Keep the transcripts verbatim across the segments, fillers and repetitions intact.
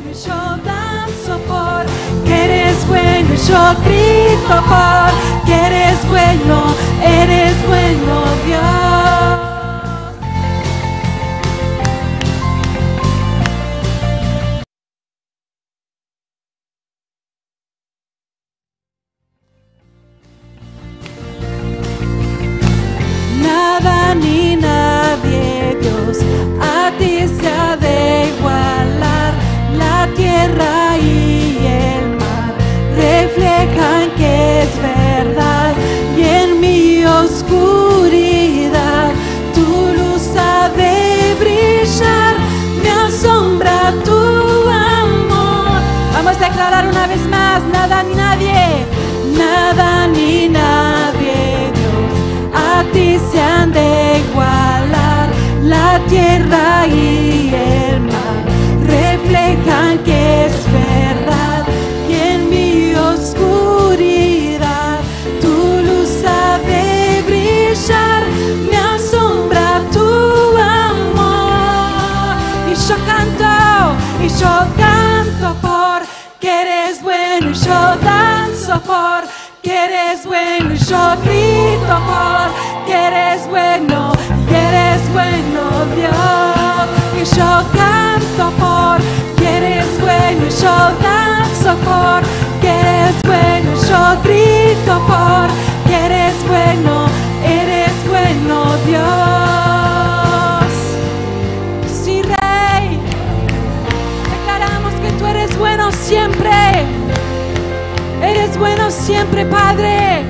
bueno y yo danzo porque eres bueno y yo grito porque eres bueno, eres bueno Dios. Nada ni nadie, Dios, a ti se ha de igualar. La tierra y el mar reflejan que es verdad. Y en mi oscuridad tu luz ha de brillar. Me asombra tu amor. Vamos a declarar una vez más, nada ni nadie, nada ni nadie, a ti se han de igualar. La tierra y el mar reflejan que es verdad. Y en mi oscuridad tu luz ha de brillar. Me asombra tu amor. Y yo canto, y yo canto porque eres bueno. Y yo danzo por que eres bueno y yo grito porque eres bueno y eres bueno Dios. Y yo canto porque eres bueno y yo danzo porque eres bueno y yo grito porque eres bueno, eres bueno Dios. Sí, Rey, declaramos que tú eres bueno siempre. Eres bueno siempre, Padre.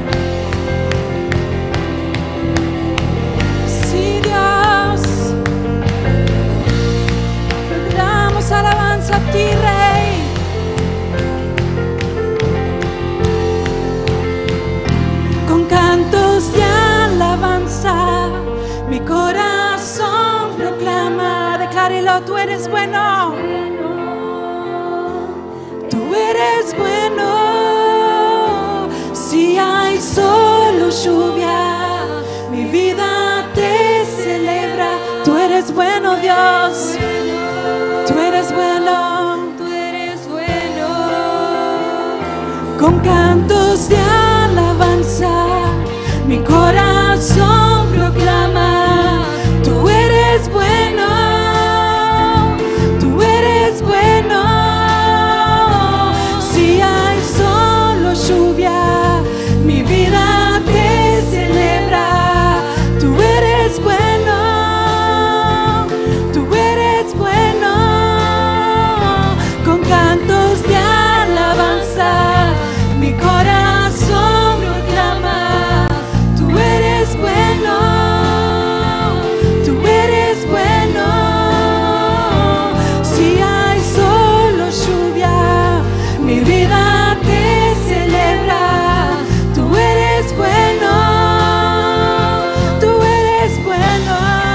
Sí, Dios. Le damos alabanza a ti, Rey. Con cantos de alabanza, mi corazón proclama. Declárelo, tú eres bueno. Tú eres bueno. Si hay sol o lluvia, mi vida te celebra. Tú eres bueno, Dios. Tú eres bueno. Tú eres bueno. Con cantos de alabanza, mi corazón proclama. Tú eres bueno. Tú eres bueno. Si hay sol o lluvia, mi vida te celebra. Tú eres bueno, tú eres bueno. Con cantos de alabanza, mi corazón proclama. Tú eres bueno, tú eres bueno. Si hay sol o lluvia, mi vida te celebra. Tú eres bueno, tú eres bueno.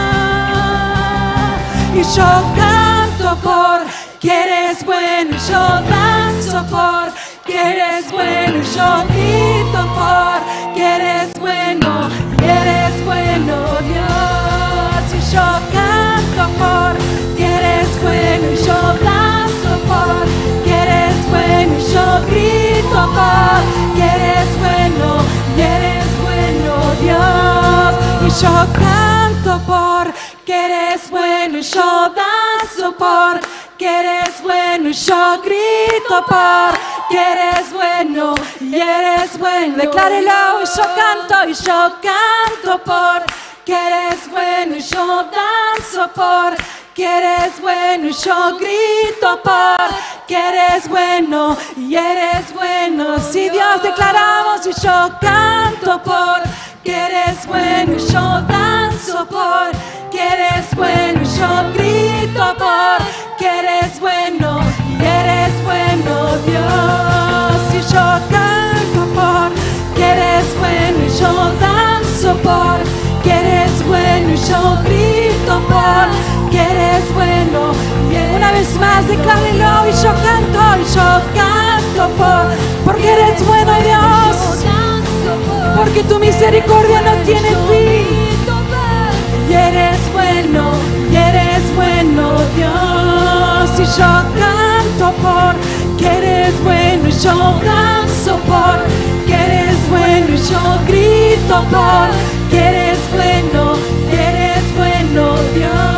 Y yo canto porque eres bueno. Y yo danzo porque eres bueno. Y yo grito porque eres bueno. Y eres bueno, Dios. Y yo canto porque eres bueno. Y yo danzo porque eres bueno. Y yo grito porque eres bueno. Y eres bueno, Dios. Y yo canto porque eres bueno. Y yo danzo porque eres bueno. Y yo grito porque eres bueno. Y eres bueno. Declárelo. Y yo canto. Y yo canto porque eres bueno. Y yo danzo porque eres bueno. Y yo grito porque eres bueno. Y eres bueno. Si Dios, declaramos. Y yo canto porque eres bueno. Y yo danzo porque eres bueno. Y yo grito porque eres bueno. Y eres bueno, Dios. Y yo canto porque eres bueno. Y yo danzo porque eres bueno. Y yo grito porque eres bueno. Y una vez más, declárelo. Y yo canto. Y yo canto por, porque eres bueno, Dios. Porque tu misericordia no tiene fin. Y eres bueno, y eres bueno, Dios. Y yo canto canto por que eres bueno y yo danzo por que eres bueno y yo grito por que eres bueno, que eres bueno, Dios.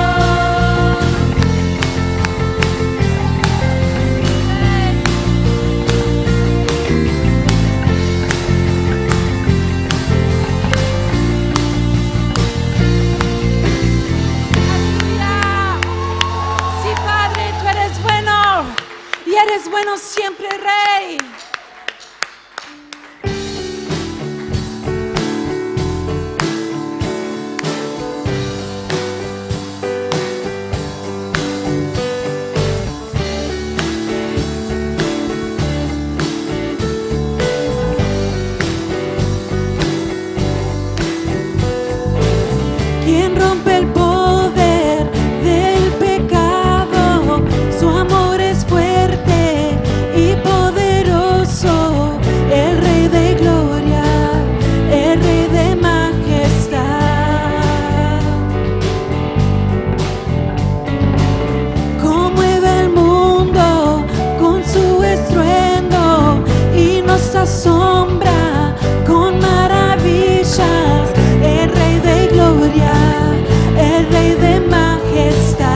Eres bueno siempre, Rey. ¿Quién rompe el poder del pecado? Su amor es fuerte y poderoso, el Rey de gloria, el Rey de majestad. Conmueve el mundo con su estruendo y nos asombra con maravillas, el Rey de gloria, el Rey de majestad.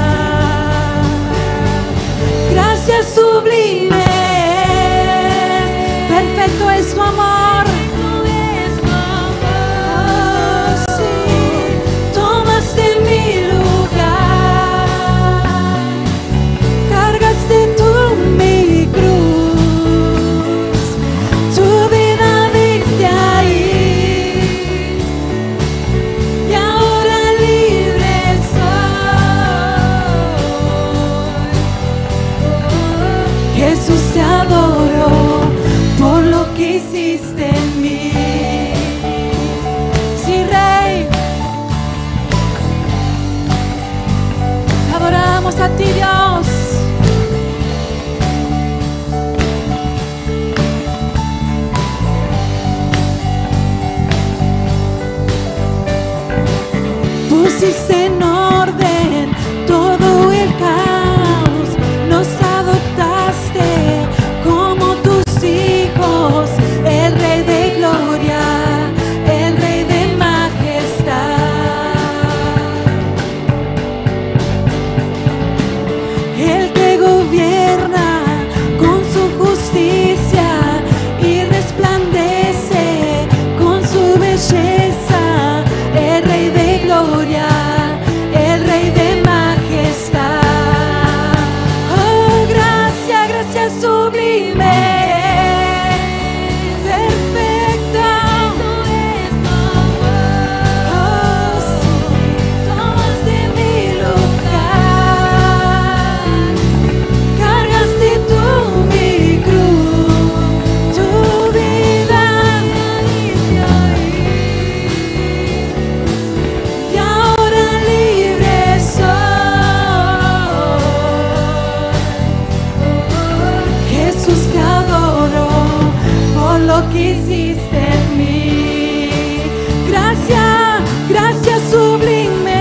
Gracias sublimes, perfecto es tu amor. Oh, sí, tomaste mi lugar, cargaste tú mi cruz, tu vida diste ahí, y ahora libre soy. Jesús, te adoro por lo que hiciste en mí. Sí, Rey, te adoramos a ti, Dios. Pusiste en orden todo el caos, nos adoptaste como tus hijos, el Rey de gloria, el Rey de majestad. Él te gobierna con su justicia y resplandece con su belleza, el Rey de gloria, el Rey de majestad. Oh, gracias, gracias sublime, perfecto. Oh, sí, tomaste mi lugar, cargaste tú mi cruz, tu vida diste ahí, y ahora libre soy. Jesús, te adoro por lo que hiciste en mí. Gracias, gracias sublime,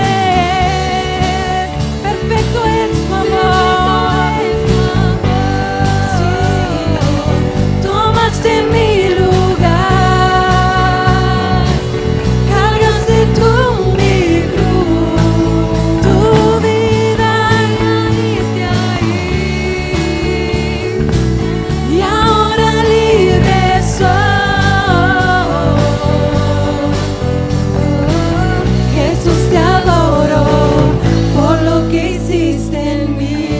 perfecto es tu amor. Sí, tomaste mi lugar, cargaste tú mi cruz, tu vida diste ahí, y ahora libre soy. Jesús, te adoro por lo que hiciste en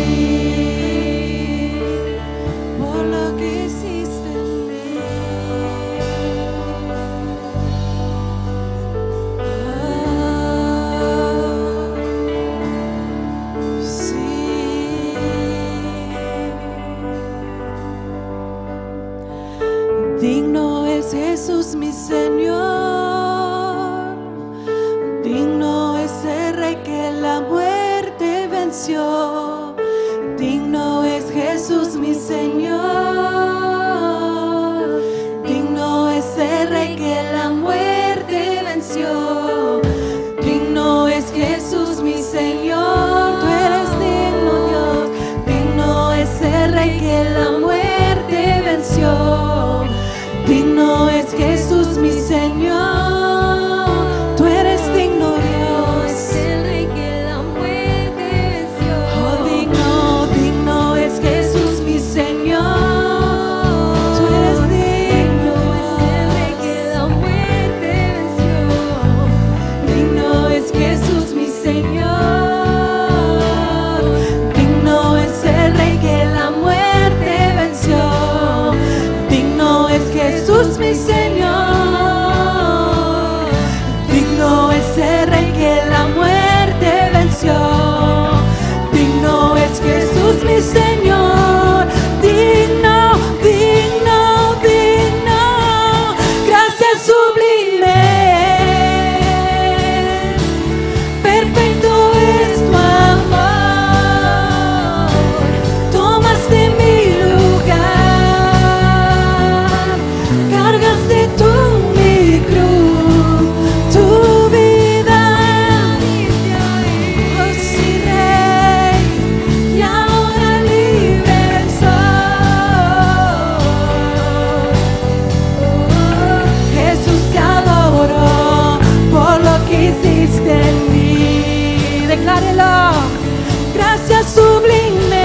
mí, por lo que hiciste en mí. Ah, sí. Digno es Jesús mi Señor, digno es el Rey que la muerte venció, digno es Jesús mi Señor, digno es el Rey que la muerte venció, digno es Jesús mi Señor, tú eres digno, Dios, digno es el Rey que la muerte venció. Digno es Jesús mi Señor, tú eres digno Dios. El Rey que la muerte venció. Oh, digno, digno es Jesús mi Señor, tú eres digno. El Rey que la muerte venció. Digno es Jesús mi Señor, digno es el Rey que la muerte venció. Digno es Jesús mi Señor, digno es el Rey que la muerte venció. Digno es Jesús mi Señor, digno, digno, digno. Gracias sublimes, perfecto es tu amor. Tomaste mi lugar, cargaste tú mi cruz, tu vida. Oh sí, Rey, y ahora libre soy. Oh, Jesús te adoro por lo que hiciste en mí. Declárelo. Gracias sublimes,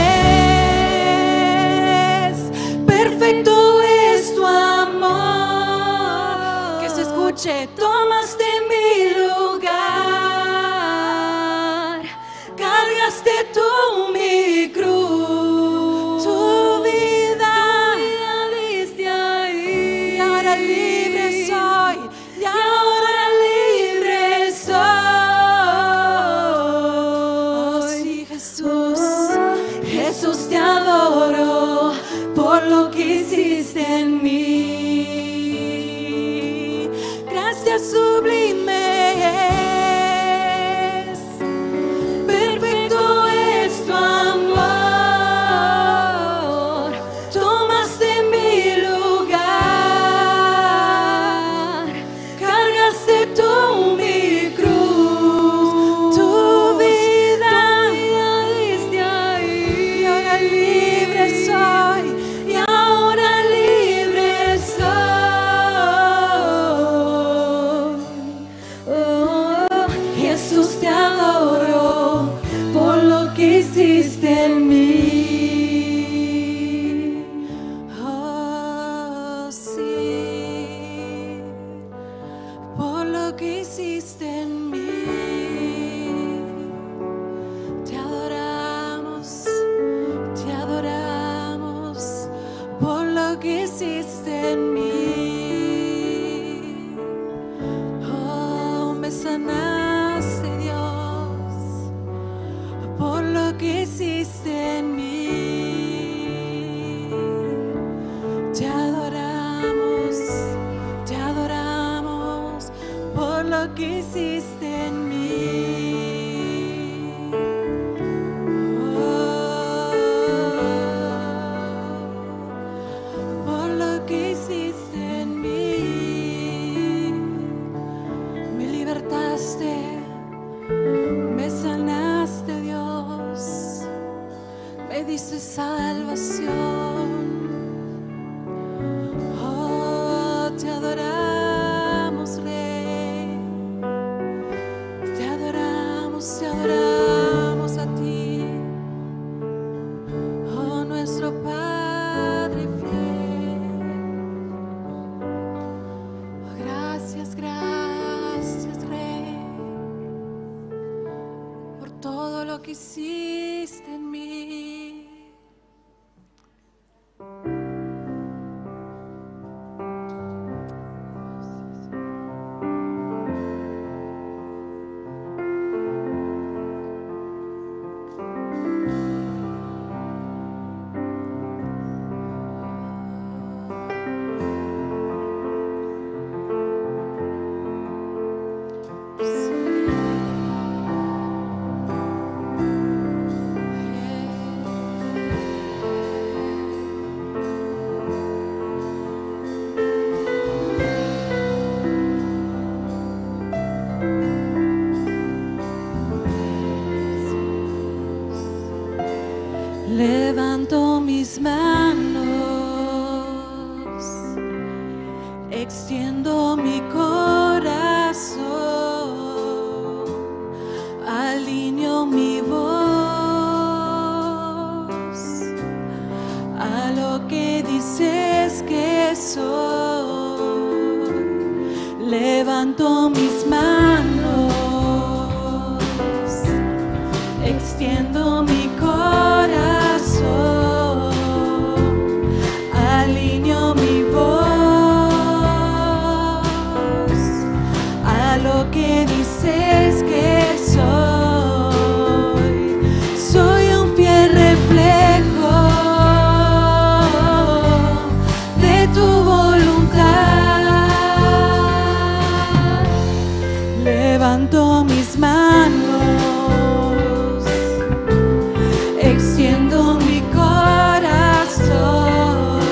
perfecto es tu amor. Que se escuche. Tomaste mi lugar, cargaste tú mi cruz, tu vida diste ahí. Y ahora libre soy, y ahora libre soy. Oh, sí, Jesús, Jesús te adoro por lo que hiciste en mí. Gracias sublimes, perfecto es tu amor. Tomaste mi lugar, cargaste tú mi cruz, tu vida diste ahí. Y ahora libre soy, y ahora libre soy. Oh, Jesús te adoro por lo que hiciste en mí. Oh, sí, por lo que hiciste en mí. Te adoramos, te adoramos por lo que hiciste en mí. Oh, me sanaste, Dios, por lo que hiciste en mí. Te adoramos, te adoramos por lo que hiciste en mí. Oh, por lo que hiciste en mí. Me libertaste, me sanaste, Dios, me diste salvación. Oh, te adoramos, Rey, te adoramos, te adoramos a ti. Oh, nuestro Padre fiel. Oh, gracias, gracias, Rey, por todo lo que hiciste en mí. Levanto mis manos, extiendo mi corazón, alineo mi voz a lo que dices que soy. Levanto mis manos, extiendo mi corazón, alineo mi voz a lo que dices que soy. Soy un fiel reflejo de tu voluntad. Levanto mis manos, extiendo mi corazón,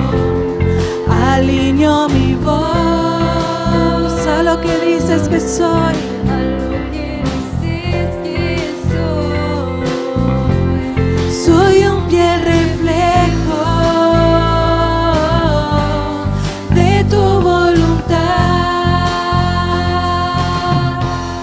alineo mi voz a lo que dices que soy. A lo que dices que soy. Soy un fiel reflejo de tu voluntad.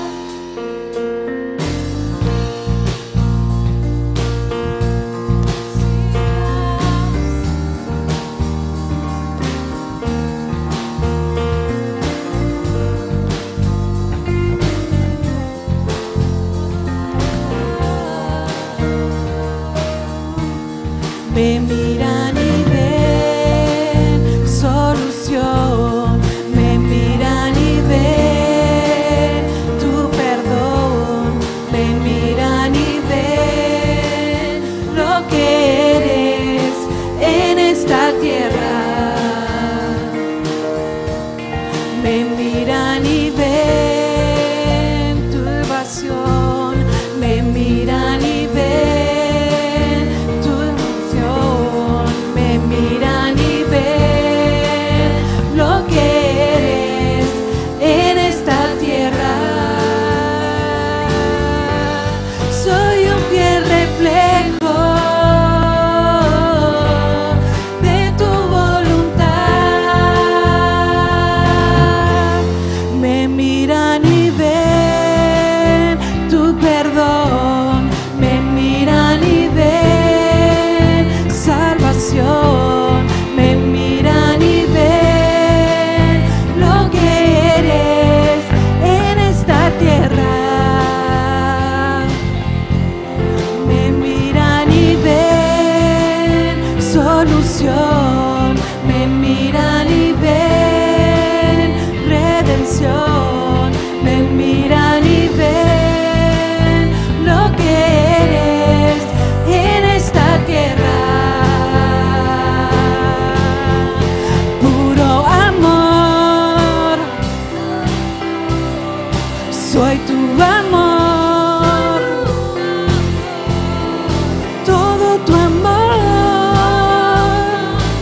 Me miran y ven solución, me miran y ven tu perdón, me miran y ven lo que eres en esta tierra. Me miran y ven tu pasión, me miran y ven tu emoción, me miran y ven lo que eres en esta tierra. Soy un fiel reflejo de tu voluntad. Me miran y ven tu perdón, me miran y ven salvación, me miran y ven lo que eres en esta tierra. Me miran y ven solución, me miran y ven redención, me miran y ven lo que eres en esta tierra. Puro amor, soy tu amor, todo tu amor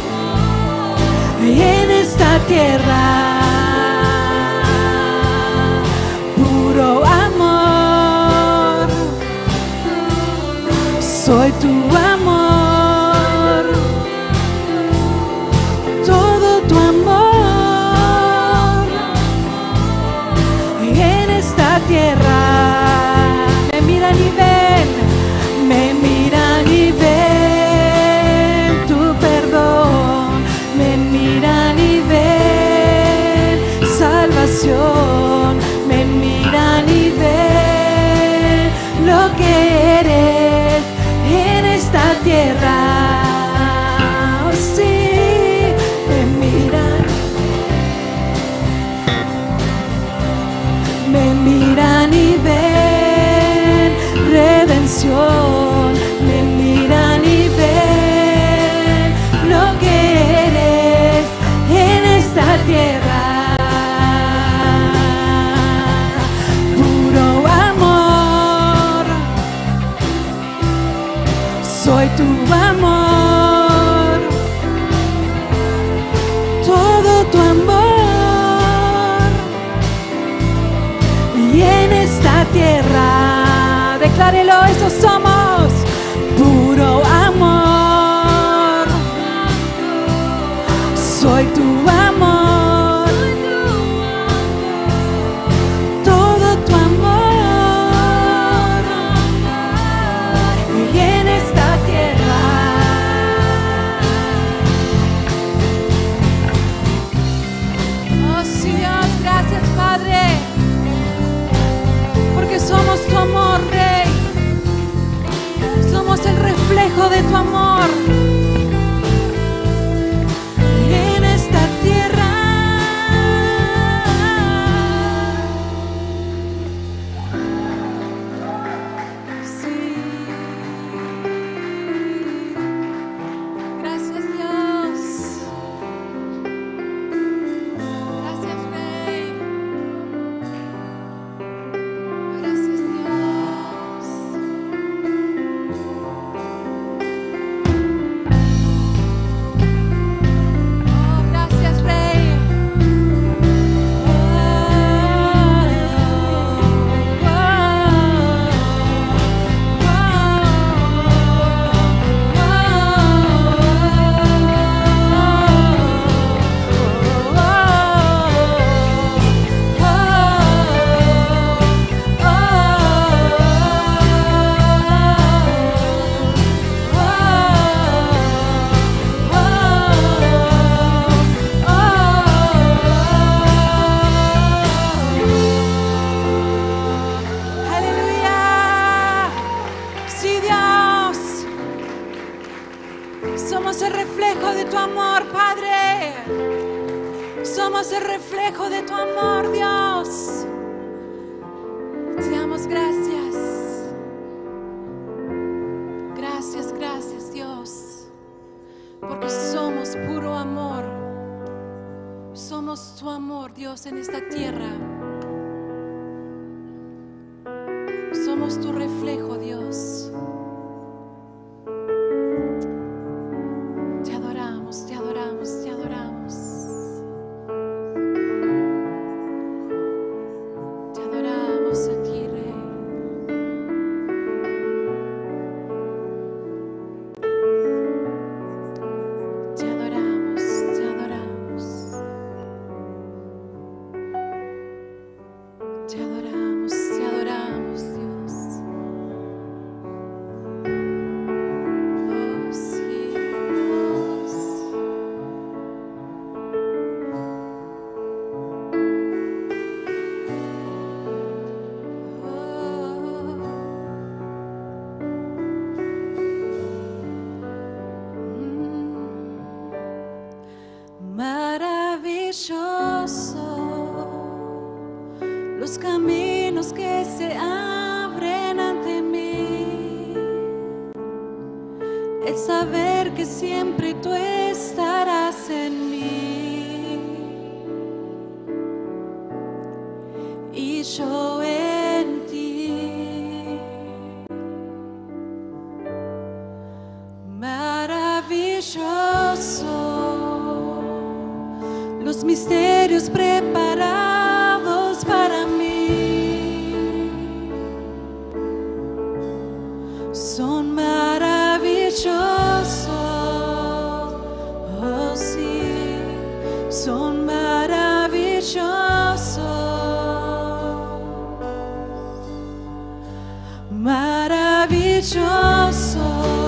Somos el reflejo de tu amor, Padre. Somos el reflejo de tu amor, Dios. Te damos gracias. Gracias, gracias, Dios. Porque somos puro amor. Somos tu amor, Dios, en esta tierra. Somos tu reflejo, Dios. Te adoramos, te adoramos, te adoramos. Te adoramos a ti, Rey. Te adoramos, te adoramos. Te adoramos, te adoramos, Dios. Oh, sí, Dios. Maravilloso los caminos que se abren ante mí, el saber que siempre tú estarás en mí y yo en ti. Maravilloso los misterios preparados para mí son maravillosos, oh sí, son maravillosos, maravilloso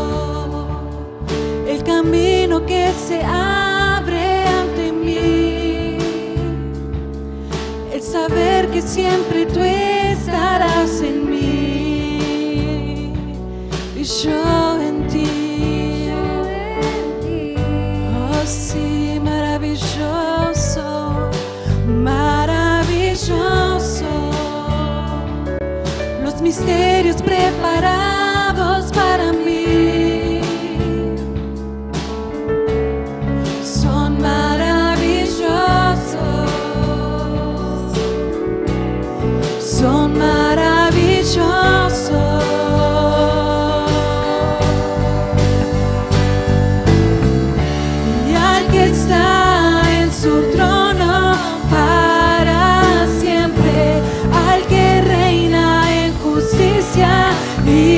el camino que se abre ante mí, el saber que siempre tú estarás en mí y yo en ti. Oh sí, maravilloso, maravilloso los misterios preparados para mí son maravillosos, son maravillosos. Y al que está en su trono para siempre, al que reina en justicia y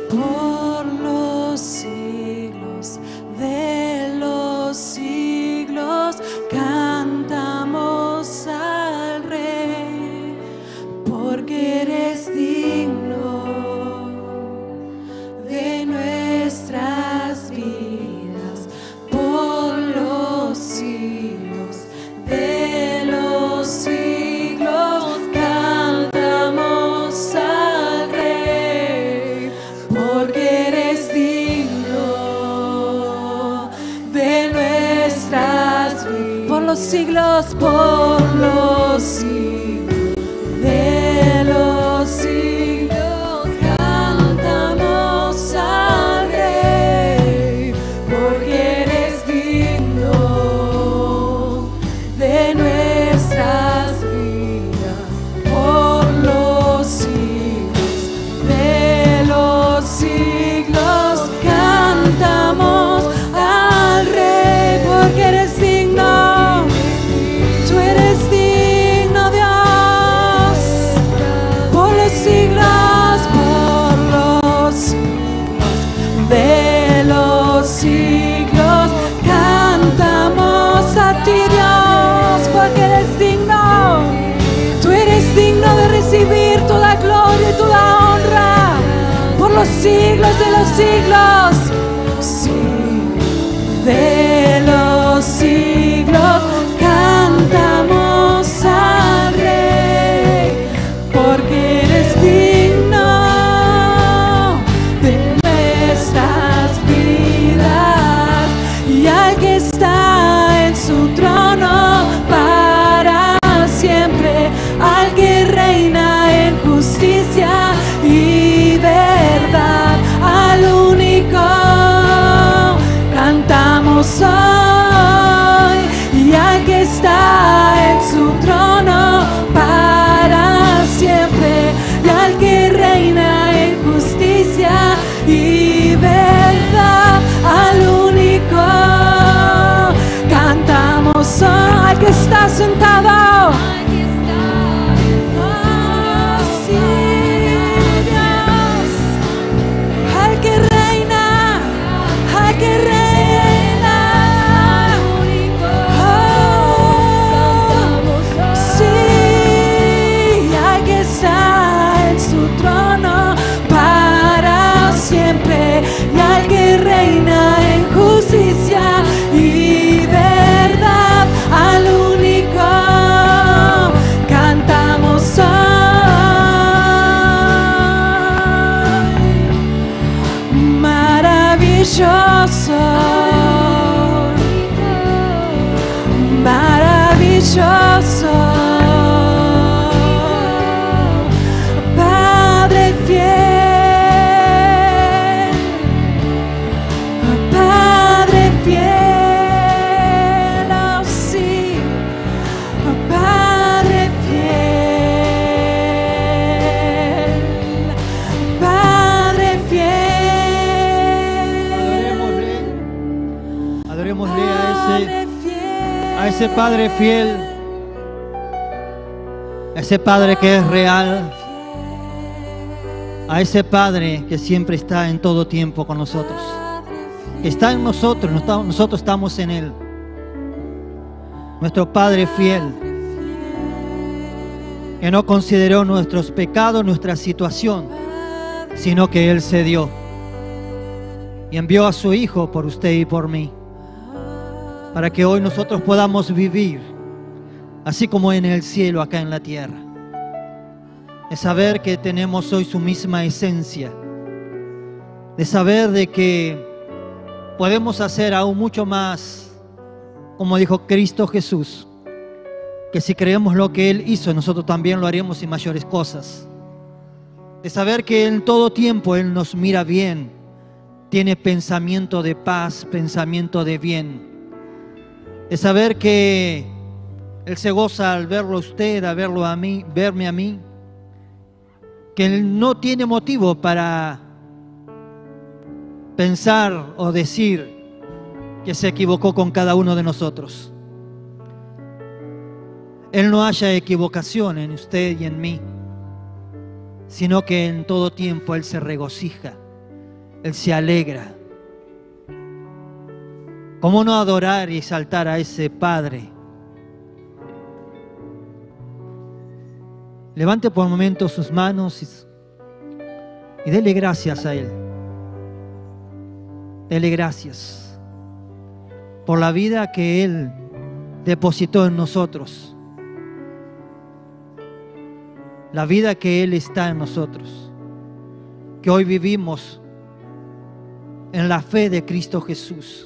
por los siglos de los siglos. Cantamos al Rey, porque eres digno de nuestras vidas, por los siglos de los siglos. Cantamos al Rey, porque eres digno de nuestras vidas, por los siglos, por los siglos de los siglos. Cantamos al Rey, porque eres digno de nuestras vidas, por los siglos de los siglos. Cantamos al Rey, porque eres digno. Tú eres digno, Dios, por los siglos, por los siglos de los siglos. Cantamos a ti, Dios, porque eres digno. Tú eres digno de recibir toda gloria y toda honra por los siglos de los siglos. Sí, de los siglos. Cantamos al Rey, porque eres digno de nuestras vidas, y al que está en su trono para siempre, al que reina en justicia y verdad, al único cantamos hoy, y al que está en su trono para siempre, y al que reina en justicia y verdad, al único cantamos hoy, al que está sentado. Oh, sí, Dios, al que reina, al que reina. Siempre, y al que reina en justicia y verdad, al único cantamos hoy. Maravilloso, maravilloso, Padre fiel. A ese Padre fiel, a ese Padre que es real, a ese Padre que siempre está en todo tiempo con nosotros, que está en nosotros, nosotros estamos en Él. Nuestro Padre fiel, que no consideró nuestros pecados, nuestra situación, sino que Él se dio y envió a su Hijo por usted y por mí, para que hoy nosotros podamos vivir así como en el cielo, acá en la tierra. De saber que tenemos hoy su misma esencia, de saber de que podemos hacer aún mucho más, como dijo Cristo Jesús, que si creemos lo que Él hizo, nosotros también lo haremos y mayores cosas. De saber que en todo tiempo Él nos mira bien, tiene pensamiento de paz, pensamiento de bien. De saber que Él se goza al verlo a usted, a verlo a mí, verme a mí, que Él no tiene motivo para pensar o decir que se equivocó con cada uno de nosotros. Él no haya equivocación en usted y en mí, sino que en todo tiempo Él se regocija Él se alegra. ¿Cómo no adorar y exaltar a ese Padre? Levante por un momento sus manos y, y dele gracias a Él. Dele gracias por la vida que Él depositó en nosotros. La vida que Él está en nosotros. Que hoy vivimos en la fe de Cristo Jesús.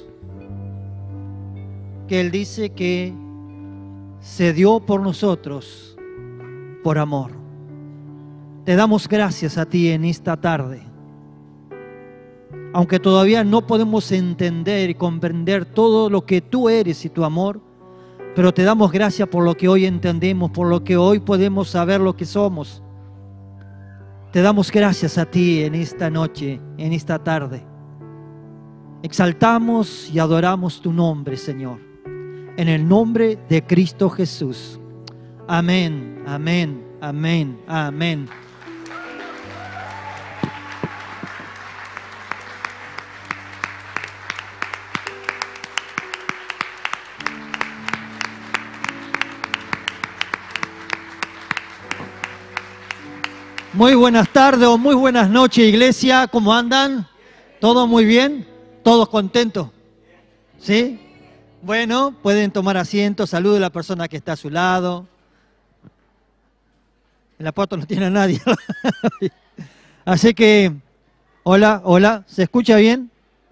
Que Él dice que se dio por nosotros por amor. Te damos gracias a ti en esta tarde. Aunque todavía no podemos entender y comprender todo lo que tú eres y tu amor, pero te damos gracias por lo que hoy entendemos, por lo que hoy podemos saber lo que somos. Te damos gracias a ti en esta noche, en esta tarde. Exaltamos y adoramos tu nombre, Señor. En el nombre de Cristo Jesús. Amén, amén, amén, amén. Muy buenas tardes o muy buenas noches, iglesia. ¿Cómo andan? ¿Todo muy bien? ¿Todos contentos? ¿Sí? Bueno, pueden tomar asiento. Salude a la persona que está a su lado. El apóstol no tiene a nadie. Así que, hola, hola. ¿Se escucha bien?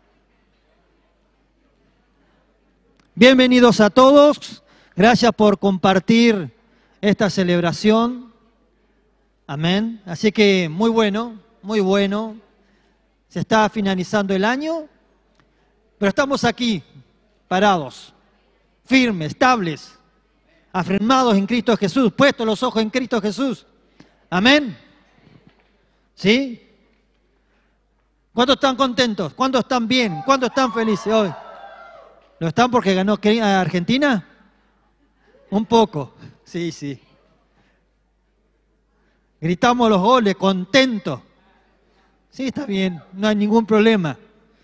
Bienvenidos a todos. Gracias por compartir esta celebración. Amén. Así que muy bueno, muy bueno. Se está finalizando el año, pero estamos aquí, parados, firmes, estables, afirmados en Cristo Jesús, puestos los ojos en Cristo Jesús. Amén. ¿Sí? ¿Cuántos están contentos? ¿Cuántos están bien? ¿Cuántos están felices hoy? ¿Lo están porque ganó Argentina? Un poco, sí, sí. Gritamos los goles, contentos. Sí, está bien, no hay ningún problema.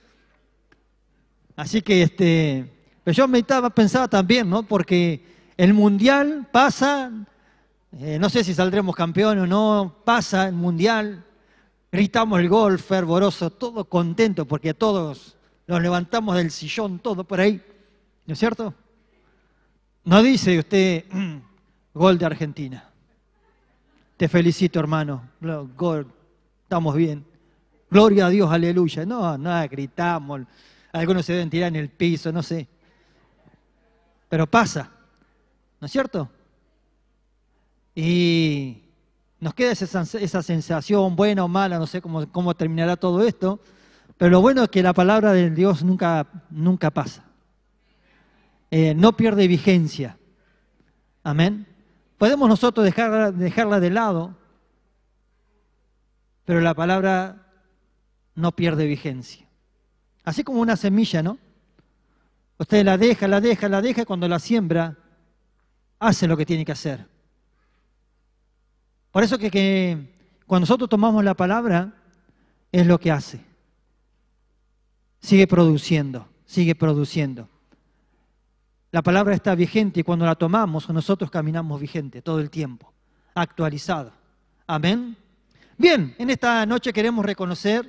Así que, este, pero yo meditaba, pensaba también, ¿no? Porque el mundial pasa, eh, no sé si saldremos campeones o no, pasa el mundial, gritamos el gol fervoroso, todos contentos, porque todos nos levantamos del sillón, todo por ahí, ¿no es cierto? No dice usted gol de Argentina. Te felicito, hermano. Gol, estamos bien. Gloria a Dios, aleluya. No, nada, gritamos. Algunos se deben tirar en el piso, no sé. Pero pasa, ¿no es cierto? Y nos queda esa, esa sensación, buena o mala, no sé cómo, cómo terminará todo esto. Pero lo bueno es que la palabra de Dios nunca, nunca pasa. Eh, no pierde vigencia. Amén. Podemos nosotros dejarla, dejarla de lado, pero la palabra no pierde vigencia. Así como una semilla, ¿no? Usted la deja, la deja, la deja y cuando la siembra, hace lo que tiene que hacer. Por eso que, que cuando nosotros tomamos la palabra, es lo que hace. Sigue produciendo, sigue produciendo. La palabra está vigente y cuando la tomamos, nosotros caminamos vigente todo el tiempo, actualizado. Amén. Bien, en esta noche queremos reconocer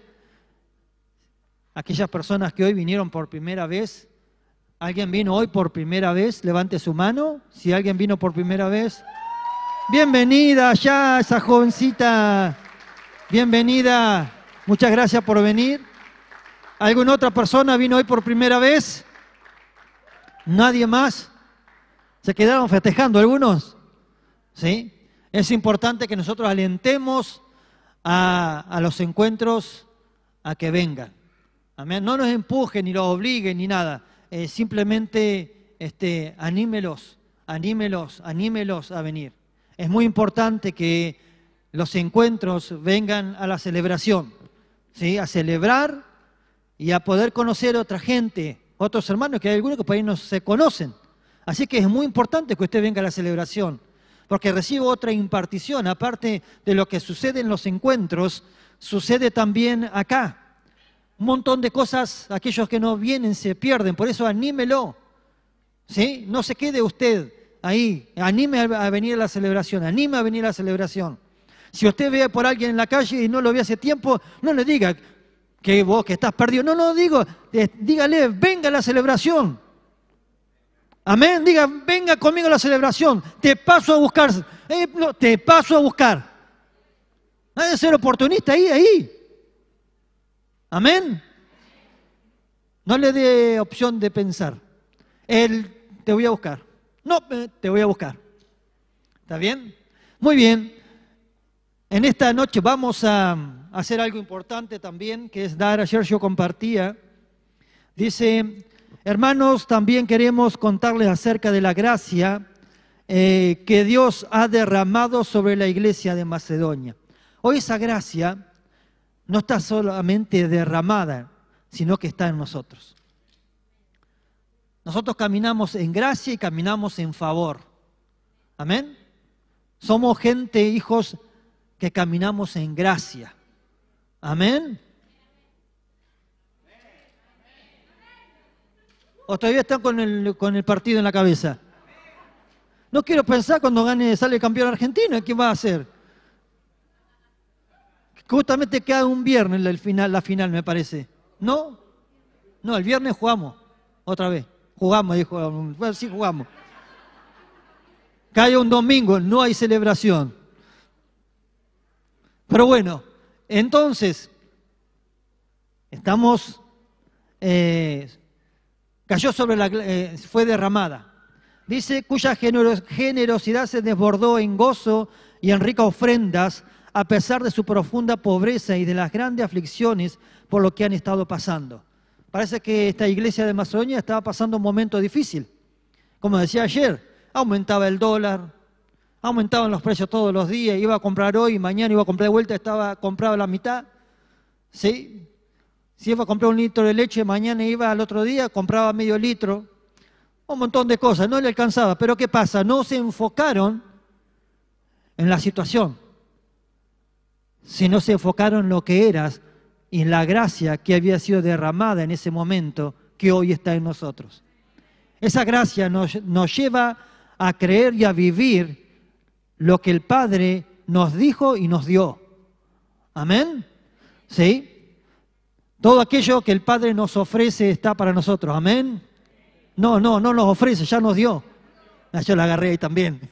a aquellas personas que hoy vinieron por primera vez. ¿Alguien vino hoy por primera vez? Levante su mano. Si alguien vino por primera vez. Bienvenida ya esa jovencita. Bienvenida. Muchas gracias por venir. ¿Alguna otra persona vino hoy por primera vez? ¿Nadie más? ¿Se quedaron festejando algunos? ¿Sí? Es importante que nosotros alentemos a, a los encuentros a que vengan. Amén. No nos empujen ni los obliguen ni nada. Eh, simplemente este, anímelos, anímelos, anímelos a venir. Es muy importante que los encuentros vengan a la celebración, ¿sí? A celebrar y a poder conocer a otra gente, otros hermanos, que hay algunos que por ahí no se conocen. Así que es muy importante que usted venga a la celebración, porque recibe otra impartición. Aparte de lo que sucede en los encuentros, sucede también acá. Un montón de cosas, aquellos que no vienen se pierden, por eso anímelo. ¿Sí? No se quede usted ahí, anime a venir a la celebración, anime a venir a la celebración. Si usted ve por alguien en la calle y no lo ve hace tiempo, no le diga que vos que estás perdido. No, no, digo, eh, dígale, venga a la celebración. Amén, diga, venga conmigo a la celebración. Te paso a buscar, eh, no, te paso a buscar. Hay que ser oportunista ahí, ahí. Amén. No le dé opción de pensar. Él, te voy a buscar. No, eh, te voy a buscar. ¿Está bien? Muy bien. En esta noche vamos a hacer algo importante también, que es dar, ayer yo compartía, dice, hermanos, también queremos contarles acerca de la gracia eh, que Dios ha derramado sobre la iglesia de Macedonia. Hoy esa gracia no está solamente derramada, sino que está en nosotros. Nosotros caminamos en gracia y caminamos en favor. Amén. Somos gente, hijos, que caminamos en gracia. Amén. ¿O todavía están con el, con el partido en la cabeza? No quiero pensar cuando gane, sale campeón argentino, ¿qué va a hacer? Justamente queda un viernes el final, la final, me parece. ¿No? No, el viernes jugamos. Otra vez. Jugamos, dijo. Bueno, sí jugamos. Cae un domingo, no hay celebración. Pero bueno, entonces, estamos, eh, cayó sobre la, eh, fue derramada. Dice, cuya generosidad se desbordó en gozo y en ricas ofrendas, a pesar de su profunda pobreza y de las grandes aflicciones por lo que han estado pasando. Parece que esta iglesia de Macedonia estaba pasando un momento difícil. Como decía ayer, aumentaba el dólar, aumentaban los precios todos los días, iba a comprar hoy, mañana iba a comprar de vuelta, estaba compraba la mitad. ¿Sí? Si iba a comprar un litro de leche, mañana iba al otro día, compraba medio litro. Un montón de cosas, no le alcanzaba. Pero ¿qué pasa? No se enfocaron en la situación, sino se enfocaron en lo que eras y en la gracia que había sido derramada en ese momento, que hoy está en nosotros. Esa gracia nos, nos lleva a creer y a vivir lo que el Padre nos dijo y nos dio. ¿Amén? ¿Sí? Todo aquello que el Padre nos ofrece está para nosotros. ¿Amén? No, no, no nos ofrece, ya nos dio. Ah, yo la agarré ahí también.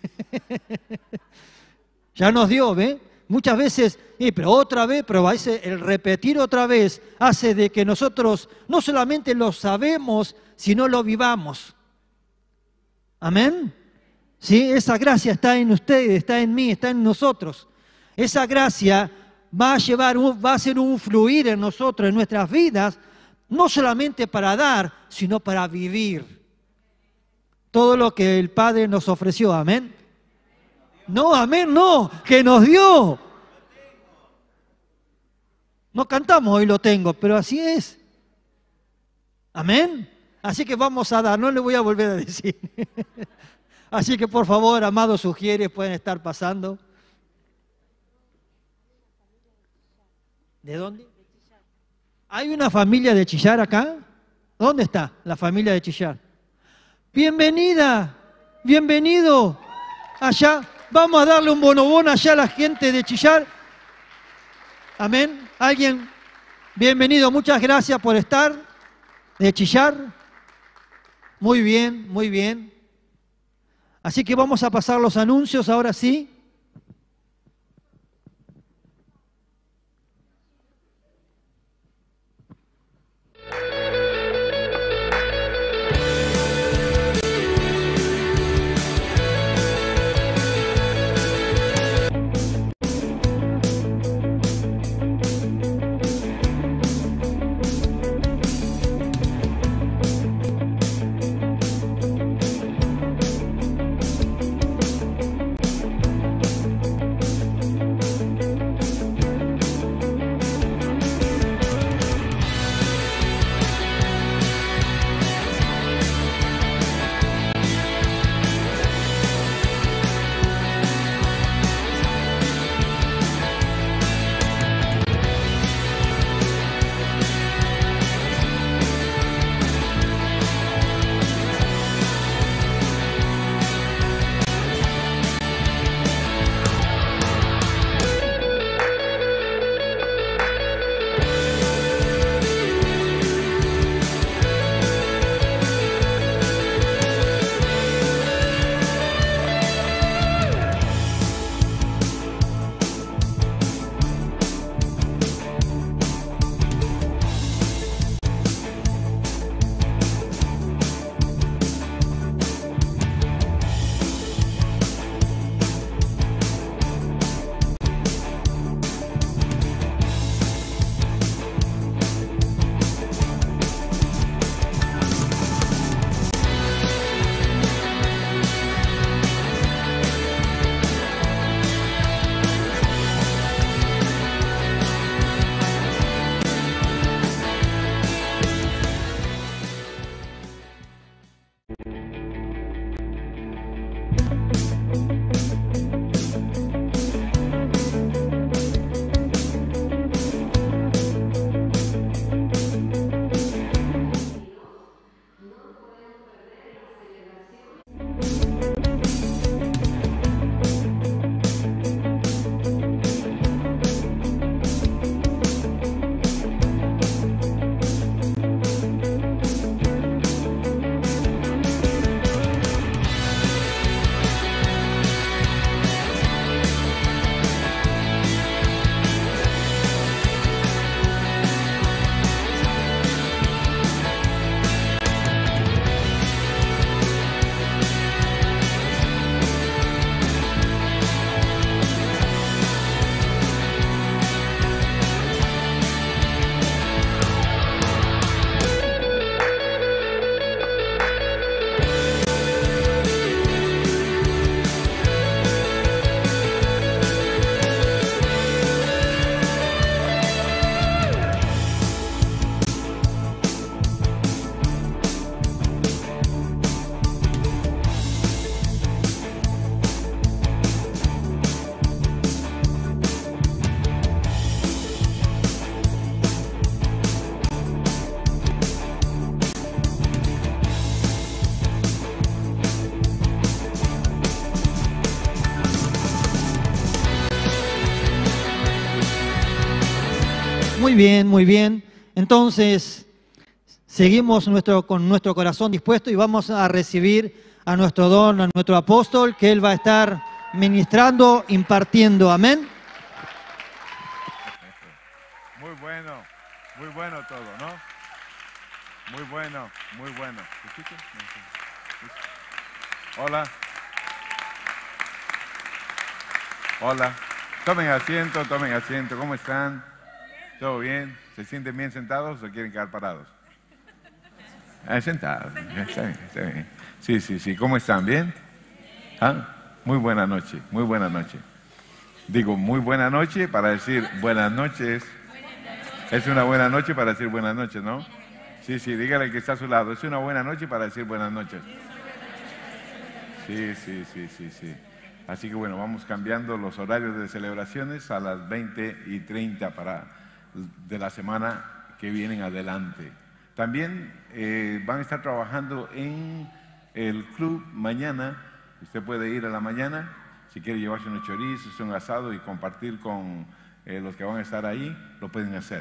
Ya nos dio, ¿ve? Muchas veces, eh, pero otra vez, pero a veces el repetir otra vez hace de que nosotros no solamente lo sabemos, sino lo vivamos. ¿Amén? ¿Sí? Esa gracia está en ustedes, está en mí, está en nosotros. Esa gracia va a llevar, un, va a ser un fluir en nosotros, en nuestras vidas, no solamente para dar, sino para vivir. Todo lo que el Padre nos ofreció, amén. No, amén, no, que nos dio. No cantamos hoy lo tengo, pero así es. Amén. Así que vamos a dar, no le voy a volver a decir. Así que por favor, amados sugieres, pueden estar pasando. ¿De dónde? ¿Hay una familia de Chillar acá? ¿Dónde está la familia de Chillar? Bienvenida, bienvenido allá. Vamos a darle un bonobón allá a la gente de Chillar. Amén. ¿Alguien? Bienvenido, muchas gracias por estar. De Chillar. Muy bien, muy bien. Así que vamos a pasar los anuncios ahora sí. Muy bien, muy bien. Entonces, seguimos nuestro, con nuestro corazón dispuesto y vamos a recibir a nuestro don, a nuestro apóstol, que él va a estar ministrando, impartiendo. Amén. Muy bueno, muy bueno todo, ¿no? Muy bueno, muy bueno. ¿Escucha? Hola. Hola. Tomen asiento, tomen asiento. ¿Cómo están? ¿Todo bien? ¿Se sienten bien sentados o quieren quedar parados? Ah, sentados. Está bien, está bien. Sí, sí, sí. ¿Cómo están? ¿Bien? ¿Ah? Muy buena noche, muy buena noche. Digo, muy buena noche para decir buenas noches. Es una buena noche para decir buenas noches, ¿no? Sí, sí, dígale al que está a su lado. Es una buena noche para decir buenas noches. Sí, sí, sí, sí, sí. Así que bueno, vamos cambiando los horarios de celebraciones a las veinte y treinta para, de la semana que vienen adelante. También eh, van a estar trabajando en el club mañana. Usted puede ir a la mañana, si quiere llevarse unos chorizos, un asado y compartir con eh, los que van a estar ahí, lo pueden hacer.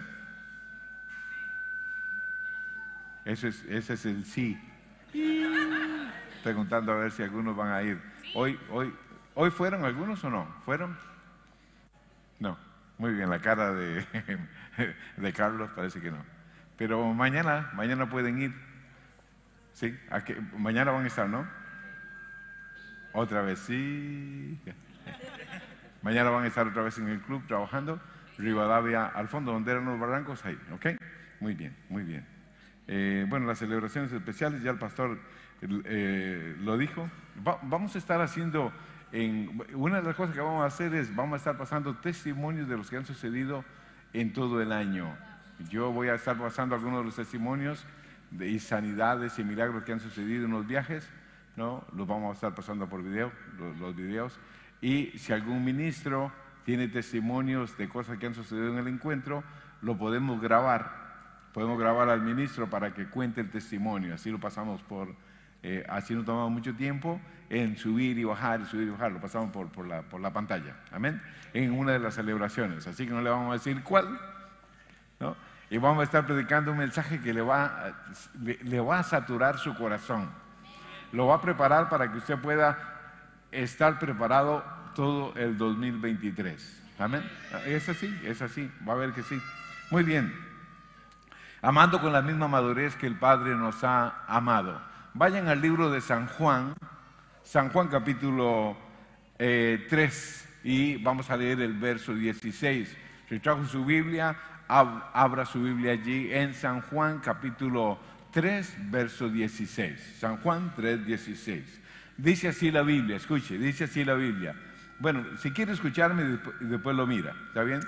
Ese es, ese es el sí. Preguntando a ver si algunos van a ir. Hoy, hoy, ¿Hoy fueron algunos o no? ¿Fueron? No. Muy bien, la cara de, de Carlos parece que no. Pero mañana, mañana pueden ir. Sí, ¿a qué? Mañana van a estar, ¿no? Otra vez, sí. Mañana van a estar otra vez en el club trabajando. Rivadavia, al fondo, donde eran los barrancos, ahí, ¿ok? Muy bien, muy bien. Eh, bueno, las celebraciones especiales, ya el pastor eh, lo dijo. Va, vamos a estar haciendo... En, una de las cosas que vamos a hacer es, vamos a estar pasando testimonios de los que han sucedido en todo el año. Yo voy a estar pasando algunos de los testimonios de y sanidades y milagros que han sucedido en los viajes, ¿no? Los vamos a estar pasando por video, los, los videos. Y si algún ministro tiene testimonios de cosas que han sucedido en el encuentro, lo podemos grabar. Podemos grabar al ministro para que cuente el testimonio. Así lo pasamos por... Eh, así no tomamos mucho tiempo en subir y bajar, y subir y bajar, lo pasamos por, por, la, por la pantalla, amén, en una de las celebraciones, así que no le vamos a decir cuál, ¿no? Y vamos a estar predicando un mensaje que le va, le, le va a saturar su corazón, lo va a preparar para que usted pueda estar preparado todo el dos mil veintitrés, amén, es así, es así, va a ver que sí, muy bien, amando con la misma madurez que el Padre nos ha amado. Vayan al libro de San Juan, San Juan capítulo eh, tres, y vamos a leer el verso dieciséis. Si trajo su Biblia, ab abra su Biblia allí en San Juan capítulo tres, verso dieciséis. San Juan tres, dieciséis. Dice así la Biblia, escuche, dice así la Biblia. Bueno, si quiere escucharme, después, después lo mira, ¿está bien?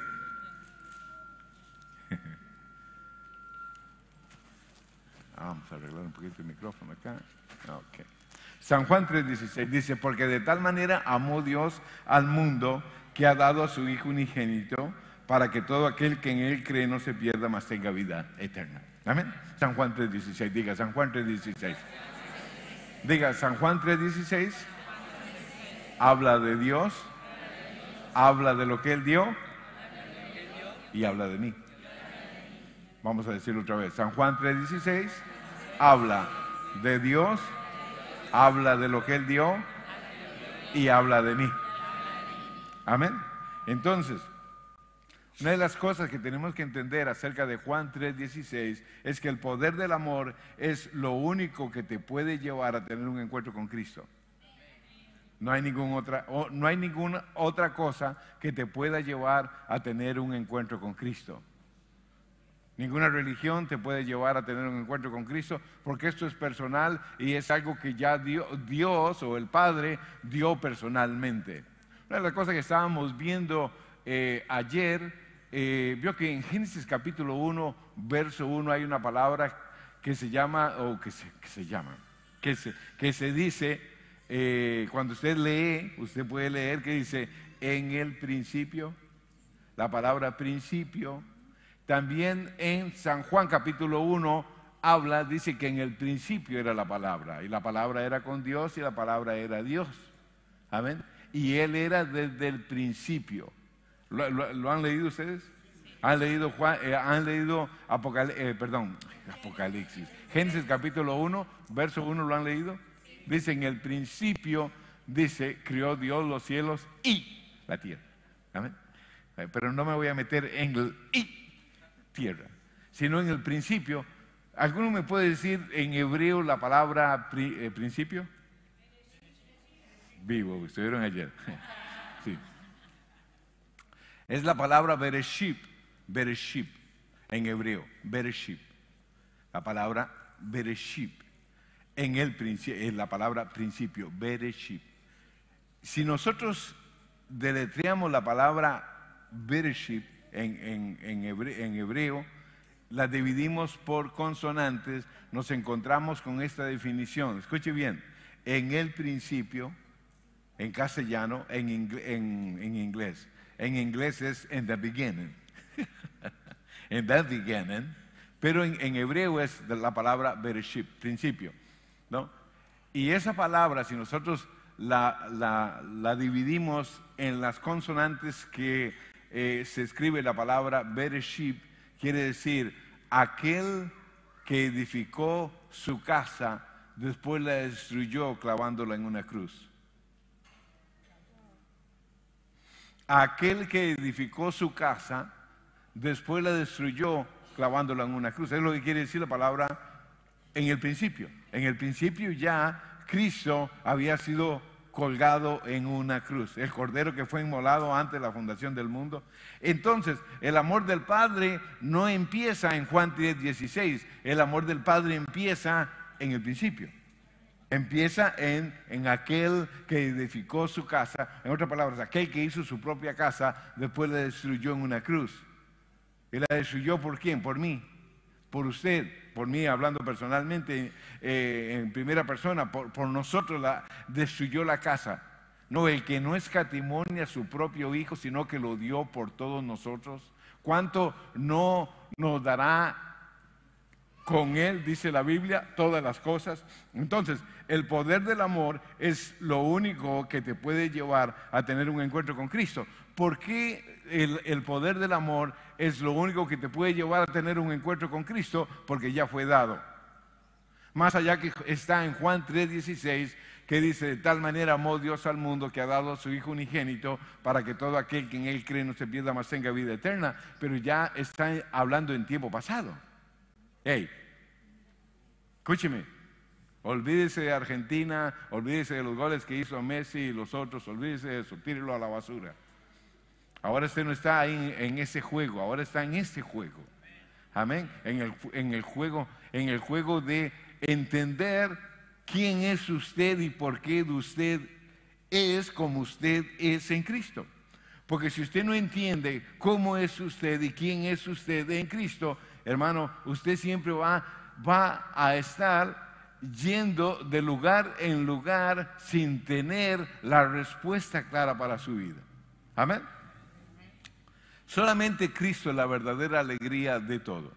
Vamos a arreglar un poquito el micrófono acá. Okay. San Juan tres dieciséis dice, porque de tal manera amó Dios al mundo que ha dado a su Hijo unigénito para que todo aquel que en Él cree no se pierda, mas tenga vida eterna. Amén. San Juan tres dieciséis, diga San Juan tres dieciséis. Diga San Juan tres dieciséis. Habla de Dios, habla de lo que Él dio y habla de mí. Vamos a decirlo otra vez. San Juan tres dieciséis habla de Dios, habla de lo que Él dio y habla de mí. Amén. Entonces, una de las cosas que tenemos que entender acerca de Juan tres dieciséis es que el poder del amor es lo único que te puede llevar a tener un encuentro con Cristo. No hay ninguna otra, no hay ninguna otra cosa que te pueda llevar a tener un encuentro con Cristo. Ninguna religión te puede llevar a tener un encuentro con Cristo, porque esto es personal y es algo que ya dio, Dios o el Padre dio personalmente. Una de las cosas que estábamos viendo eh, ayer, eh, vio que en Génesis capítulo uno, verso uno, hay una palabra que se llama, o que se, que se llama, que se, que se dice, eh, cuando usted lee, usted puede leer que dice, en el principio, la palabra principio. También en San Juan capítulo uno habla, dice que en el principio era la palabra, y la palabra era con Dios y la palabra era Dios. Amén. Y Él era desde el principio. ¿Lo, lo, lo han leído ustedes? ¿Han leído, Juan, eh, han leído Apocal eh, perdón, Apocalipsis? Génesis capítulo uno, verso uno, ¿lo han leído? Dice, en el principio, dice, crió Dios los cielos y la tierra. ¿Amén? Pero no me voy a meter en el y tierra, sino en el principio. ¿Alguno me puede decir en hebreo la palabra pri, eh, principio? Vivo, estuvieron ayer. Sí. Es la palabra Bereshit, Bereshit, en hebreo, Bereshit. La palabra Bereshit, en el principio, es la palabra principio, Bereshit. Si nosotros deletreamos la palabra Bereshit en, en, en, hebreo, en hebreo, la dividimos por consonantes, nos encontramos con esta definición. Escuche bien, en el principio, en castellano, en, ingle, en, en inglés. En inglés es in the beginning. In the beginning. Pero en, en hebreo es la palabra Bereshit, principio, ¿no? Y esa palabra, si nosotros la, la, la dividimos en las consonantes que eh, se escribe la palabra Bereshit, quiere decir aquel que edificó su casa, después la destruyó clavándola en una cruz. Aquel que edificó su casa, después la destruyó clavándola en una cruz. Es lo que quiere decir la palabra en el principio. En el principio ya Cristo había sido colgado en una cruz, el cordero que fue inmolado antes de la fundación del mundo. Entonces, el amor del Padre no empieza en Juan tres dieciséis, el amor del Padre empieza en el principio. Empieza en, en aquel que edificó su casa, en otras palabras, aquel que hizo su propia casa, después la destruyó en una cruz. ¿Y la destruyó por quién? Por mí, por usted, por mí, hablando personalmente, eh, en primera persona, por, por nosotros la destruyó la casa. No, el que no escatimó ni a su propio Hijo, sino que lo dio por todos nosotros. ¿Cuánto no nos dará con Él, dice la Biblia, todas las cosas? Entonces, el poder del amor es lo único que te puede llevar a tener un encuentro con Cristo. ¿Por qué el, el poder del amor es lo único que te puede llevar a tener un encuentro con Cristo? Porque ya fue dado. Más allá que está en Juan tres dieciséis, que dice, de tal manera amó Dios al mundo que ha dado a su Hijo unigénito para que todo aquel que en Él cree no se pierda, mas tenga vida eterna. Pero ya está hablando en tiempo pasado. Hey, escúcheme. Olvídese de Argentina, olvídese de los goles que hizo Messi y los otros, olvídese de eso, tírelo a la basura. Ahora usted no está ahí en, en ese juego, ahora está en este juego. Amén. En el, en el juego, en el juego de entender quién es usted y por qué de usted es como usted es en Cristo. Porque si usted no entiende cómo es usted y quién es usted en Cristo, hermano, usted siempre va, va a estar yendo de lugar en lugar sin tener la respuesta clara para su vida. Amén. Solamente Cristo es la verdadera alegría de todo.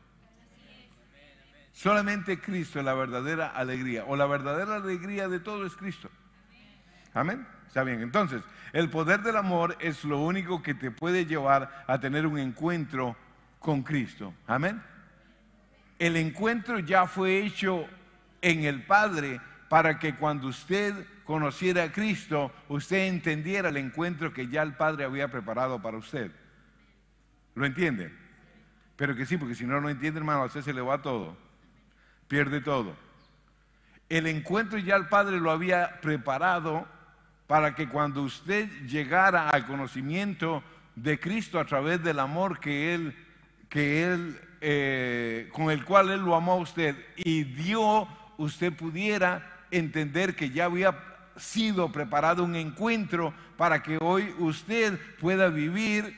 Solamente Cristo es la verdadera alegría, o la verdadera alegría de todo es Cristo. Amén. Está bien, entonces, el poder del amor es lo único que te puede llevar a tener un encuentro con Cristo. Amén. El encuentro ya fue hecho en el Padre para que cuando usted conociera a Cristo, usted entendiera el encuentro que ya el Padre había preparado para usted. ¿Lo entiende? Pero que sí, porque si no lo entiende, hermano, a usted se le va todo, pierde todo. El encuentro ya el Padre lo había preparado para que cuando usted llegara al conocimiento de Cristo a través del amor que Él, que Él eh, con el cual Él lo amó a usted y dio, usted pudiera entender que ya había sido preparado un encuentro para que hoy usted pueda vivir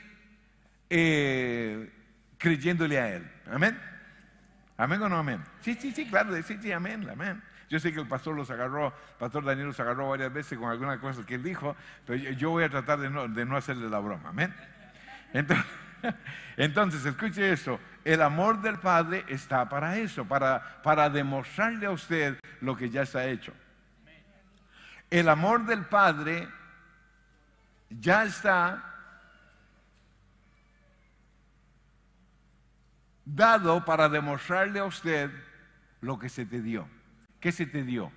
eh, creyéndole a Él. Amén. ¿Amén o no amén? Sí, sí, sí, claro, sí, sí, amén, amén. Yo sé que el pastor los agarró, el pastor Daniel los agarró varias veces con algunas cosas que él dijo, pero yo, yo voy a tratar de no, de no hacerle la broma. Amén. Entonces, entonces, escuche esto. El amor del Padre está para eso, para, para demostrarle a usted lo que ya está hecho. El amor del Padre ya está dado para demostrarle a usted lo que se te dio. ¿Qué se te dio?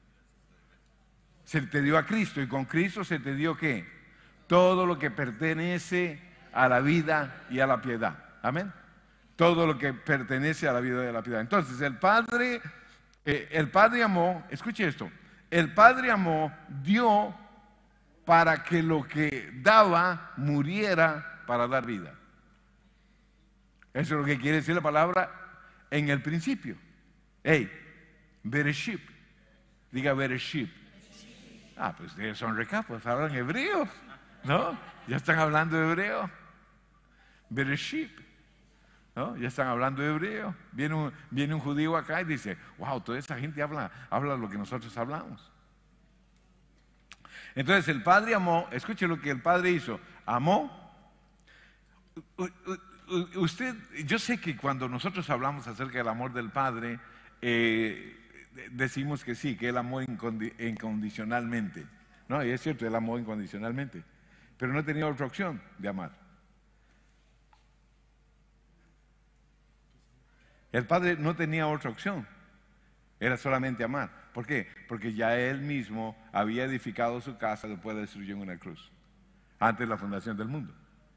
Se te dio a Cristo, y con Cristo se te dio ¿qué? Todo lo que pertenece a la vida y a la piedad. Amén. Todo lo que pertenece a la vida y a la piedad. Entonces el Padre, eh, el Padre amó, escuche esto, el Padre amó, dio para que lo que daba muriera para dar vida. Eso es lo que quiere decir la palabra en el principio. Hey, Bereshit. Diga Bereshit. Ah, pues ustedes son recapos, hablan hebreo, ¿no? Ya están hablando hebreo. Bereshit, ¿no? Ya están hablando hebreo. Viene un, viene un judío acá y dice, wow, toda esa gente habla, habla lo que nosotros hablamos. Entonces el Padre amó, escuche lo que el Padre hizo, amó. Usted, yo sé que cuando nosotros hablamos acerca del amor del Padre, eh, decimos que sí, que Él amó incondicionalmente. No, y es cierto, Él amó incondicionalmente, pero no tenía otra opción de amar. El Padre no tenía otra opción, era solamente amar. ¿Por qué? Porque ya Él mismo había edificado su casa después de destruir en una cruz, antes de la fundación del mundo.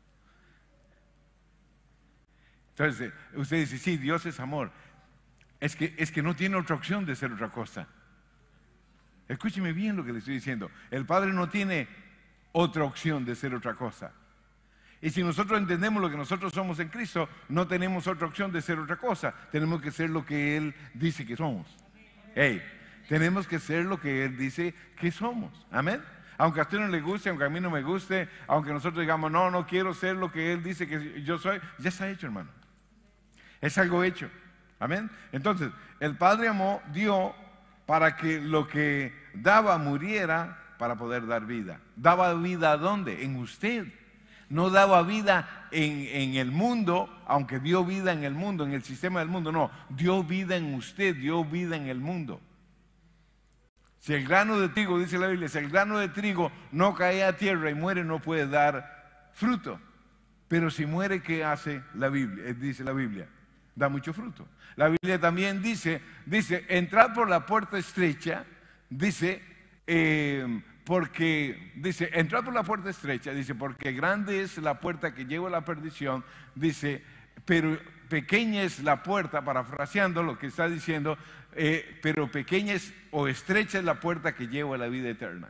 Entonces, usted dice, sí, Dios es amor. Es que, es que no tiene otra opción de ser otra cosa. Escúcheme bien lo que le estoy diciendo. El Padre no tiene otra opción de ser otra cosa. Y si nosotros entendemos lo que nosotros somos en Cristo, no tenemos otra opción de ser otra cosa. Tenemos que ser lo que Él dice que somos. Hey, tenemos que ser lo que Él dice que somos. Amén. Aunque a usted no le guste, aunque a mí no me guste, aunque nosotros digamos, no, no quiero ser lo que Él dice que yo soy, ya está hecho, hermano. Es algo hecho. Amén. Entonces, el Padre amó, dio para que lo que daba muriera para poder dar vida. ¿Daba vida dónde? En usted. No daba vida en, en el mundo, aunque dio vida en el mundo, en el sistema del mundo. No, dio vida en usted, dio vida en el mundo. Si el grano de trigo, dice la Biblia, si el grano de trigo no cae a tierra y muere, no puede dar fruto. Pero si muere, ¿qué hace la Biblia? Dice la Biblia, da mucho fruto. La Biblia también dice, dice, entrad por la puerta estrecha, dice, eh, porque, dice, entrad por la puerta estrecha, dice, porque grande es la puerta que lleva a la perdición, dice, pero pequeña es la puerta, parafraseando lo que está diciendo, eh, pero pequeña es o estrecha es la puerta que lleva a la vida eterna.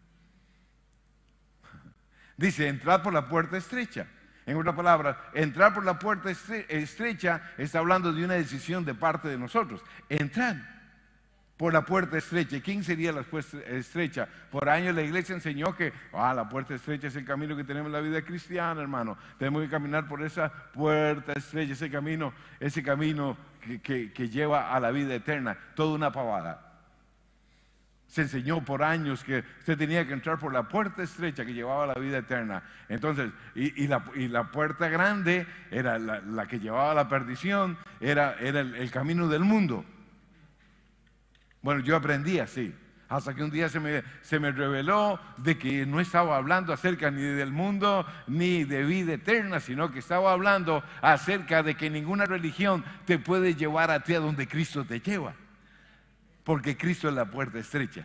Dice, entrad por la puerta estrecha. En otras palabras, entrar por la puerta estrecha está hablando de una decisión de parte de nosotros. Entrar por la puerta estrecha. ¿Quién sería la puerta estrecha? Por años la iglesia enseñó que ah, la puerta estrecha es el camino que tenemos en la vida cristiana, hermano. Tenemos que caminar por esa puerta estrecha, ese camino, ese camino que, que, que lleva a la vida eterna. Toda una pavada. Se enseñó por años que usted tenía que entrar por la puerta estrecha que llevaba a la vida eterna. Entonces, y, y, la, y la puerta grande era la, la que llevaba a la perdición, era, era el, el camino del mundo. Bueno, yo aprendí así, hasta que un día se me, se me reveló de que no estaba hablando acerca ni del mundo ni de vida eterna, sino que estaba hablando acerca de que ninguna religión te puede llevar a ti a donde Cristo te lleva. Porque Cristo es la puerta estrecha.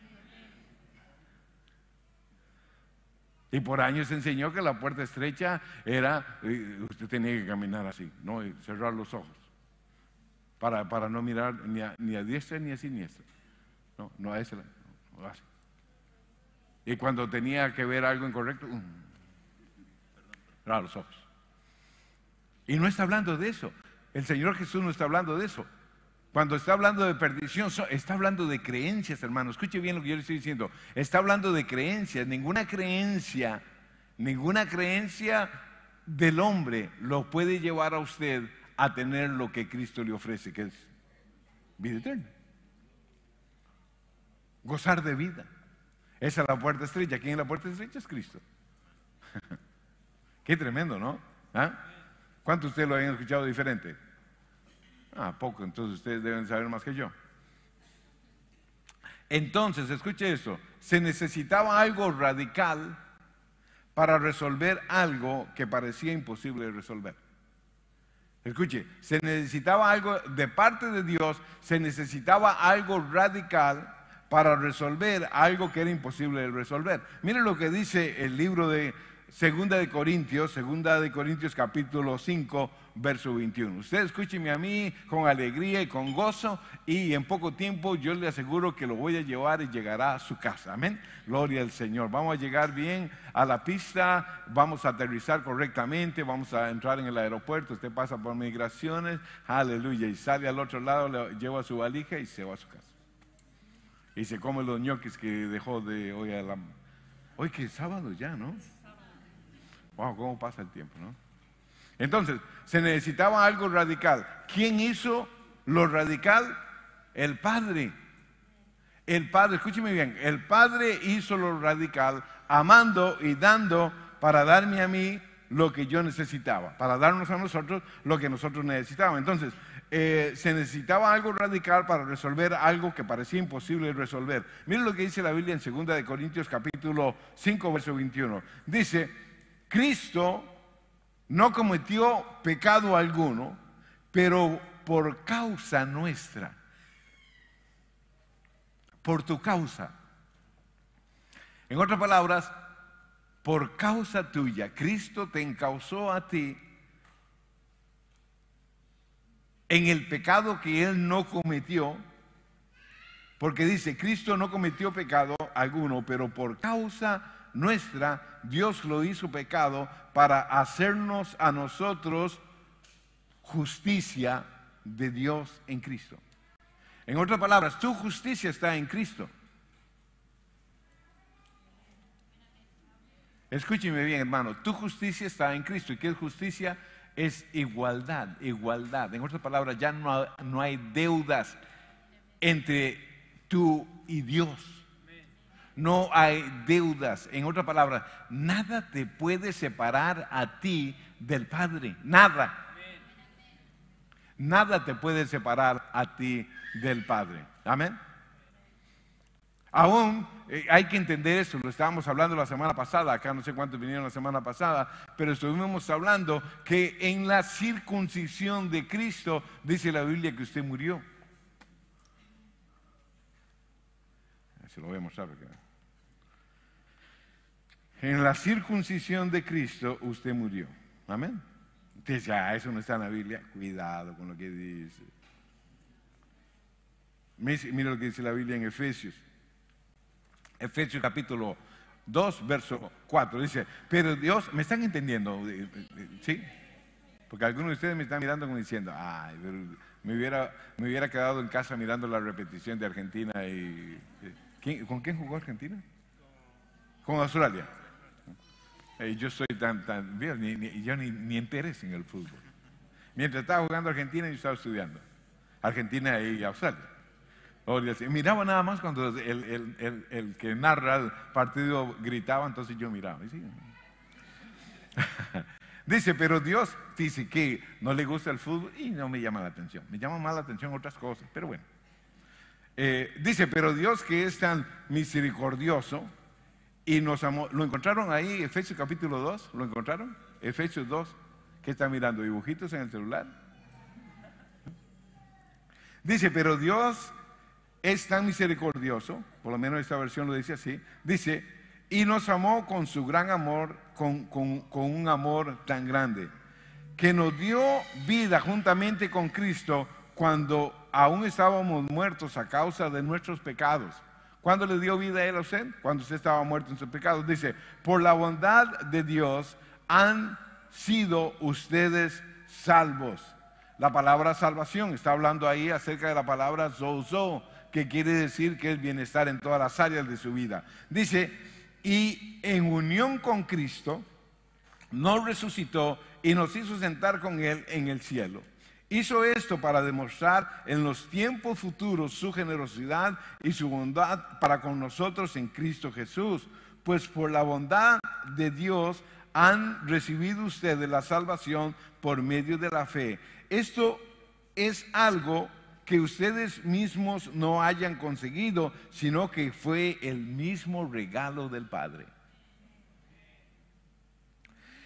Y por años se enseñó que la puerta estrecha era, eh, usted tenía que caminar así, ¿no? Y cerrar los ojos. Para, para no mirar ni a, ni a diestra ni a siniestra. No, no a esa, no, así. Y cuando tenía que ver algo incorrecto, um, cerrar los ojos. Y no está hablando de eso. El Señor Jesús no está hablando de eso. Cuando está hablando de perdición, está hablando de creencias, hermano. Escuche bien lo que yo le estoy diciendo. Está hablando de creencias. Ninguna creencia, ninguna creencia del hombre lo puede llevar a usted a tener lo que Cristo le ofrece, que es vida eterna. Gozar de vida. Esa es la puerta estrecha. ¿Quién es la puerta estrecha? Es Cristo. Qué tremendo, ¿no? ¿Ah? ¿Cuántos de ustedes lo habían escuchado diferente? Ah, poco, entonces ustedes deben saber más que yo. Entonces, escuche eso, se necesitaba algo radical para resolver algo que parecía imposible de resolver. Escuche, se necesitaba algo de parte de Dios, se necesitaba algo radical para resolver algo que era imposible de resolver. Miren lo que dice el libro de Segunda de Corintios, Segunda de Corintios capítulo cinco, verso veintiuno. Usted escúcheme a mí con alegría y con gozo, y en poco tiempo yo le aseguro que lo voy a llevar y llegará a su casa. Amén. Gloria al Señor. Vamos a llegar bien a la pista, vamos a aterrizar correctamente, vamos a entrar en el aeropuerto, usted pasa por migraciones, aleluya, y sale al otro lado, le lleva su valija y se va a su casa. Y se come los ñoquis que dejó de hoy a la... Hoy que es sábado ya, ¿no? Wow, cómo pasa el tiempo, ¿no? Entonces, se necesitaba algo radical. ¿Quién hizo lo radical? El Padre. El Padre, escúcheme bien, el Padre hizo lo radical, amando y dando para darme a mí lo que yo necesitaba, para darnos a nosotros lo que nosotros necesitábamos. Entonces, eh, se necesitaba algo radical para resolver algo que parecía imposible de resolver. Miren lo que dice la Biblia en Segunda de Corintios capítulo cinco, verso veintiuno. Dice, Cristo no cometió pecado alguno, pero por causa nuestra, por tu causa. En otras palabras, por causa tuya, Cristo te encausó a ti en el pecado que Él no cometió, porque dice, Cristo no cometió pecado alguno, pero por causa nuestra, Dios lo hizo pecado para hacernos a nosotros justicia de Dios en Cristo. En otras palabras, tu justicia está en Cristo. Escúcheme bien, hermano, tu justicia está en Cristo. ¿Y qué es justicia? Es igualdad, igualdad. En otras palabras, ya no hay, no hay deudas entre tú y Dios. No hay deudas. En otras palabras, nada te puede separar a ti del Padre. Nada. Nada te puede separar a ti del Padre. Amén. Aún eh, hay que entender eso, lo estábamos hablando la semana pasada, acá no sé cuántos vinieron la semana pasada, pero estuvimos hablando que en la circuncisión de Cristo dice la Biblia que usted murió. Se lo voy a mostrar porque... En la circuncisión de Cristo usted murió. Amén. Usted dice, ah, eso no está en la Biblia. Cuidado con lo que dice. Mira lo que dice la Biblia en Efesios. Efesios capítulo dos, verso cuatro. Dice, pero Dios, ¿me están entendiendo? ¿Sí? Porque algunos de ustedes me están mirando como diciendo, ay, pero me hubiera, me hubiera quedado en casa mirando la repetición de Argentina y... ¿quién, ¿Con quién jugó Argentina? Con Australia. Eh, yo soy tan, tan ni, ni, yo ni, ni interés en el fútbol. Mientras estaba jugando Argentina, yo estaba estudiando Argentina y Australia. Miraba nada más cuando el, el, el, el que narra el partido gritaba, entonces yo miraba. ¿Sí? Dice, pero Dios dice que no le gusta el fútbol y no me llama la atención. Me llama más la atención otras cosas, pero bueno. Eh, dice, pero Dios que es tan misericordioso y nos amó. ¿Lo encontraron ahí, Efesios capítulo dos? ¿Lo encontraron? Efesios dos. ¿Qué están mirando? ¿Dibujitos en el celular? Dice, pero Dios es tan misericordioso, por lo menos esta versión lo dice así, dice, y nos amó con su gran amor, con, con, con un amor tan grande, que nos dio vida juntamente con Cristo cuando aún estábamos muertos a causa de nuestros pecados. ¿Cuándo le dio vida a él a usted? Cuando usted estaba muerto en sus pecados. Dice, por la bondad de Dios han sido ustedes salvos. La palabra salvación está hablando ahí acerca de la palabra zozo, que quiere decir que es bienestar en todas las áreas de su vida. Dice, y en unión con Cristo nos resucitó y nos hizo sentar con Él en el cielo. Hizo esto para demostrar en los tiempos futuros su generosidad y su bondad para con nosotros en Cristo Jesús. Pues por la bondad de Dios han recibido ustedes la salvación por medio de la fe. Esto es algo que ustedes mismos no hayan conseguido, sino que fue el mismo regalo del Padre.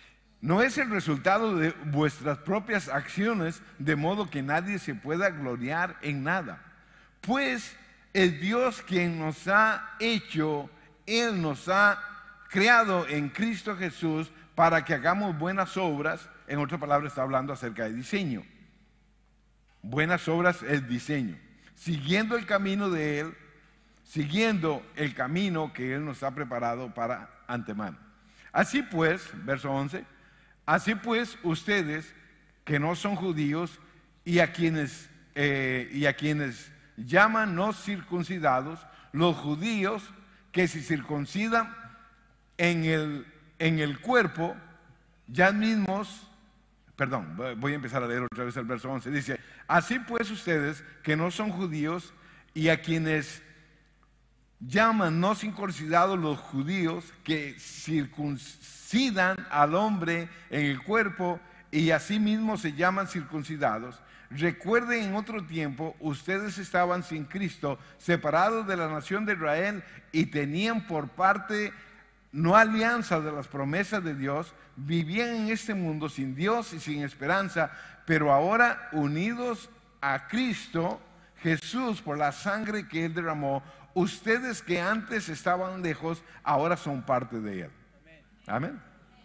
no es el resultado de vuestras propias acciones, de modo que nadie se pueda gloriar en nada. Pues es Dios quien nos ha hecho, Él nos ha creado en Cristo Jesús para que hagamos buenas obras. En otras palabras, está hablando acerca de diseño. Buenas obras es diseño. Siguiendo el camino de Él, siguiendo el camino que Él nos ha preparado para antemano. Así pues, verso once, así pues ustedes que no son judíos y a quienes, eh, y a quienes llaman no circuncidados, los judíos que se circuncidan en el, en el cuerpo, ya mismos, perdón, voy a empezar a leer otra vez el verso once, dice, así pues ustedes que no son judíos y a quienes llaman no circuncidados, los judíos que circuncidan al hombre en el cuerpo y asimismo se llaman circuncidados. Recuerden, en otro tiempo ustedes estaban sin Cristo, separados de la nación de Israel y tenían por parte no alianza de las promesas de Dios, vivían en este mundo sin Dios y sin esperanza, pero ahora unidos a Cristo Jesús por la sangre que Él derramó, ustedes que antes estaban lejos, ahora son parte de Él. Amén.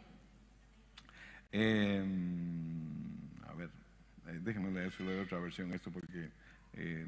Eh, a ver, eh, déjenme leer solo de otra versión esto porque eh,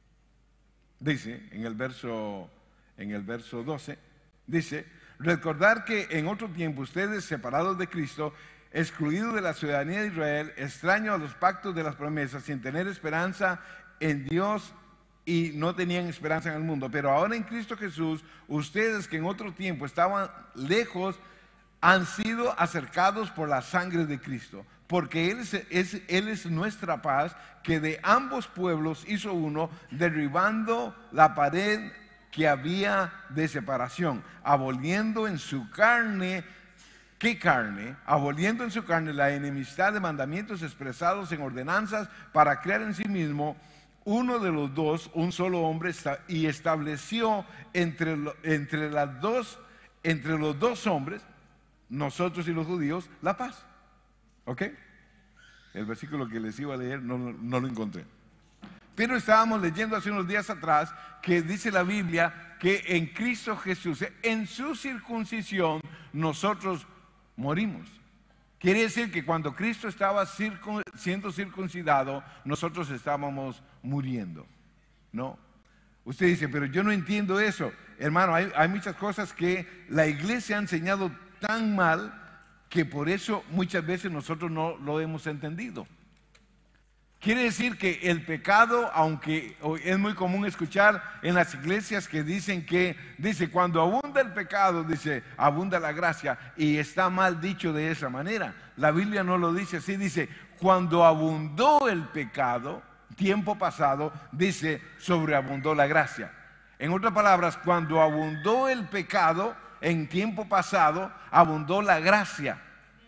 dice en el verso en el verso doce, dice, recordar que en otro tiempo ustedes separados de Cristo, excluidos de la ciudadanía de Israel, extraños a los pactos de las promesas, sin tener esperanza en Dios y no tenían esperanza en el mundo, pero ahora en Cristo Jesús, ustedes que en otro tiempo estaban lejos, han sido acercados por la sangre de Cristo, porque Él es, es, Él es nuestra paz, que de ambos pueblos hizo uno, derribando la pared que había de separación, aboliendo en su carne, ¿qué carne? Aboliendo en su carne la enemistad de mandamientos expresados en ordenanzas, para crear en sí mismo uno de los dos, un solo hombre, y estableció entre, entre, las dos, entre los dos hombres, nosotros y los judíos, la paz. ¿Ok? El versículo que les iba a leer no, no lo encontré. Pero estábamos leyendo hace unos días atrás que dice la Biblia que en Cristo Jesús, en su circuncisión, nosotros morimos. Quiere decir que cuando Cristo estaba circun, siendo circuncidado, nosotros estábamos muriendo, ¿no? Usted dice, pero yo no entiendo eso. Hermano, hay, hay muchas cosas que la iglesia ha enseñado tan mal que por eso muchas veces nosotros no lo hemos entendido. Quiere decir que el pecado, aunque es muy común escuchar en las iglesias que dicen que, dice, cuando abunda el pecado, dice, abunda la gracia, y está mal dicho de esa manera. La Biblia no lo dice así, dice, cuando abundó el pecado, tiempo pasado, dice, sobreabundó la gracia. En otras palabras, cuando abundó el pecado, en tiempo pasado, abundó la gracia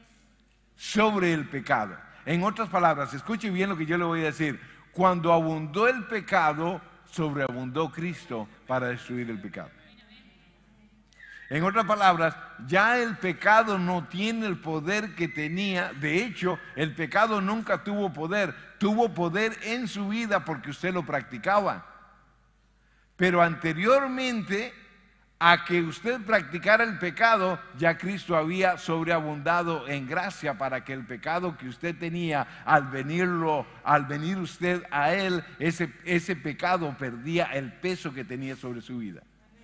sobre el pecado. En otras palabras, escuche bien lo que yo le voy a decir. Cuando abundó el pecado, sobreabundó Cristo para destruir el pecado. En otras palabras, ya el pecado no tiene el poder que tenía. De hecho, el pecado nunca tuvo poder. Tuvo poder en su vida porque usted lo practicaba. Pero anteriormente a que usted practicara el pecado, ya Cristo había sobreabundado en gracia para que el pecado que usted tenía, al venirlo, al venir usted a Él, ese, ese pecado perdía el peso que tenía sobre su vida.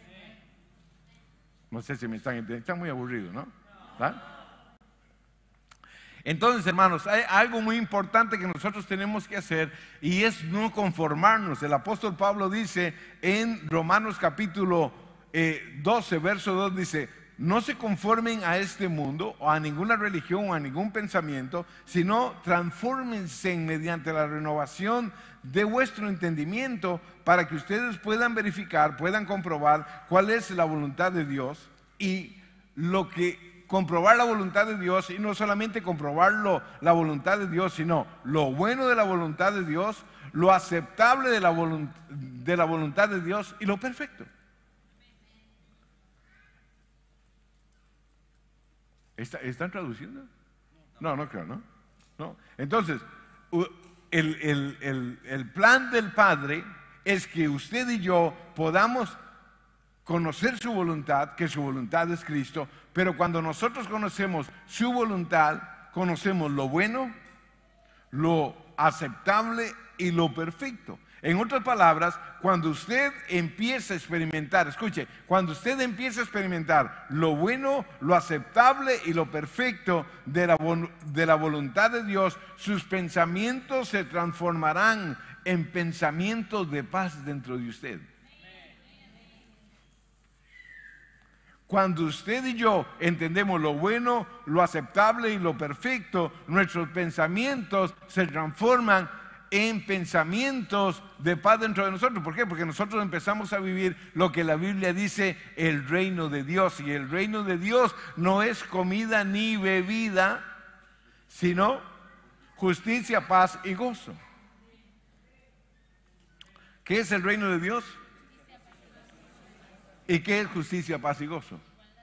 No sé si me están entendiendo, están muy aburridos, ¿no? ¿Ah? Entonces, hermanos, hay algo muy importante que nosotros tenemos que hacer y es no conformarnos. El apóstol Pablo dice en Romanos capítulo Eh, doce, verso dos, dice, no se conformen a este mundo o a ninguna religión o a ningún pensamiento, sino transfórmense mediante la renovación de vuestro entendimiento, para que ustedes puedan verificar, puedan comprobar cuál es la voluntad de Dios. Y lo que comprobar la voluntad de Dios, y no solamente comprobarlo la voluntad de Dios, sino lo bueno de la voluntad de Dios, lo aceptable de la, volunt de la voluntad de Dios y lo perfecto. ¿Está, ¿Están traduciendo? No, no creo, ¿no? ¿No? Entonces, u- el, el- el- el plan del Padre es que usted y yo podamos conocer su voluntad, que su voluntad es Cristo, pero cuando nosotros conocemos su voluntad, conocemos lo bueno, lo aceptable y lo perfecto. En otras palabras, cuando usted empieza a experimentar, escuche, cuando usted empieza a experimentar lo bueno, lo aceptable y lo perfecto de la, vol- de la voluntad de Dios, sus pensamientos se transformarán en pensamientos de paz dentro de usted. Cuando usted y yo entendemos lo bueno, lo aceptable y lo perfecto, nuestros pensamientos se transforman en pensamientos de paz dentro de nosotros. ¿Por qué? Porque nosotros empezamos a vivir lo que la Biblia dice, el reino de Dios. Y el reino de Dios no es comida ni bebida, sino justicia, paz y gozo. ¿Qué es el reino de Dios? ¿Y qué es justicia, paz y gozo?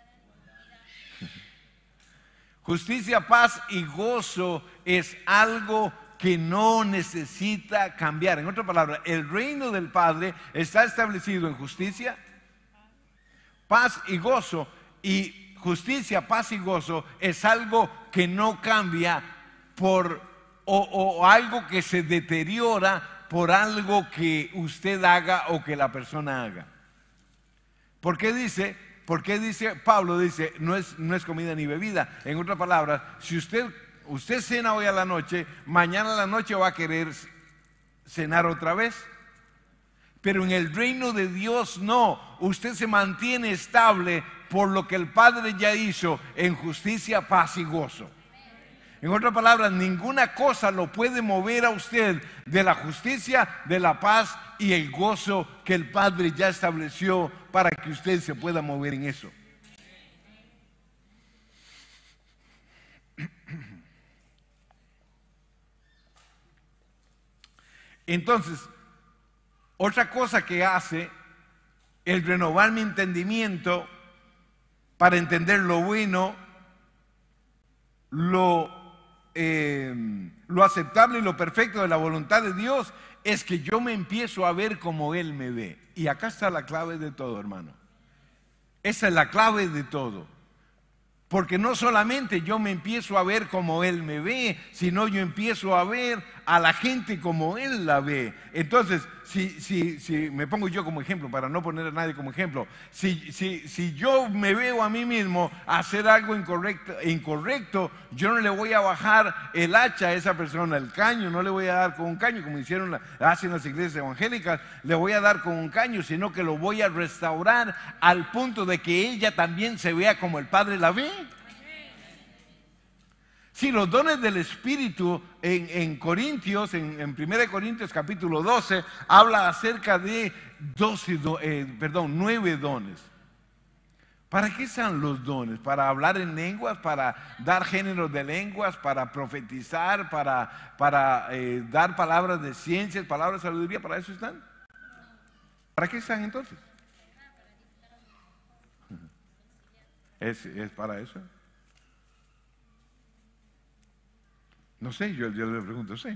Justicia, paz y gozo es algo que no necesita cambiar. En otras palabras, el reino del Padre está establecido en justicia, paz y gozo. Y justicia, paz y gozo es algo que no cambia por o, o algo que se deteriora por algo que usted haga o que la persona haga. ¿Por qué dice? ¿Por qué dice Pablo? Dice, no es, no es comida ni bebida. En otras palabras, si usted, usted cena hoy a la noche, mañana a la noche va a querer cenar otra vez. Pero en el reino de Dios no. Usted se mantiene estable por lo que el Padre ya hizo en justicia, paz y gozo. En otras palabras, ninguna cosa lo puede mover a usted de la justicia, de la paz y el gozo que el Padre ya estableció para que usted se pueda mover en eso. Entonces, otra cosa que hace el renovar mi entendimiento para entender lo bueno, lo Eh, lo aceptable y lo perfecto de la voluntad de Dios, es que yo me empiezo a ver como Él me ve. Y acá está la clave de todo, hermano. Esa es la clave de todo. Porque no solamente yo me empiezo a ver como Él me ve, sino yo empiezo a ver a la gente como Él la ve. Entonces, si, si, si me pongo yo como ejemplo, para no poner a nadie como ejemplo, si, si, si yo me veo a mí mismo hacer algo incorrecto, incorrecto, yo no le voy a bajar el hacha a esa persona, el caño, no le voy a dar con un caño como hicieron la, hacen las iglesias evangélicas, le voy a dar con un caño, sino que lo voy a restaurar al punto de que ella también se vea como el Padre la ve. Sí, los dones del Espíritu en, en Corintios, en, en primera de Corintios capítulo doce, habla acerca de doce, eh, perdón, nueve dones. ¿Para qué están los dones? ¿Para hablar en lenguas? ¿Para dar géneros de lenguas? ¿Para profetizar? ¿Para, para eh, dar palabras de ciencias, palabras de sabiduría? ¿Para eso están? ¿Para qué están entonces? ¿Es, es para eso? No sé, yo, yo le pregunto, sé.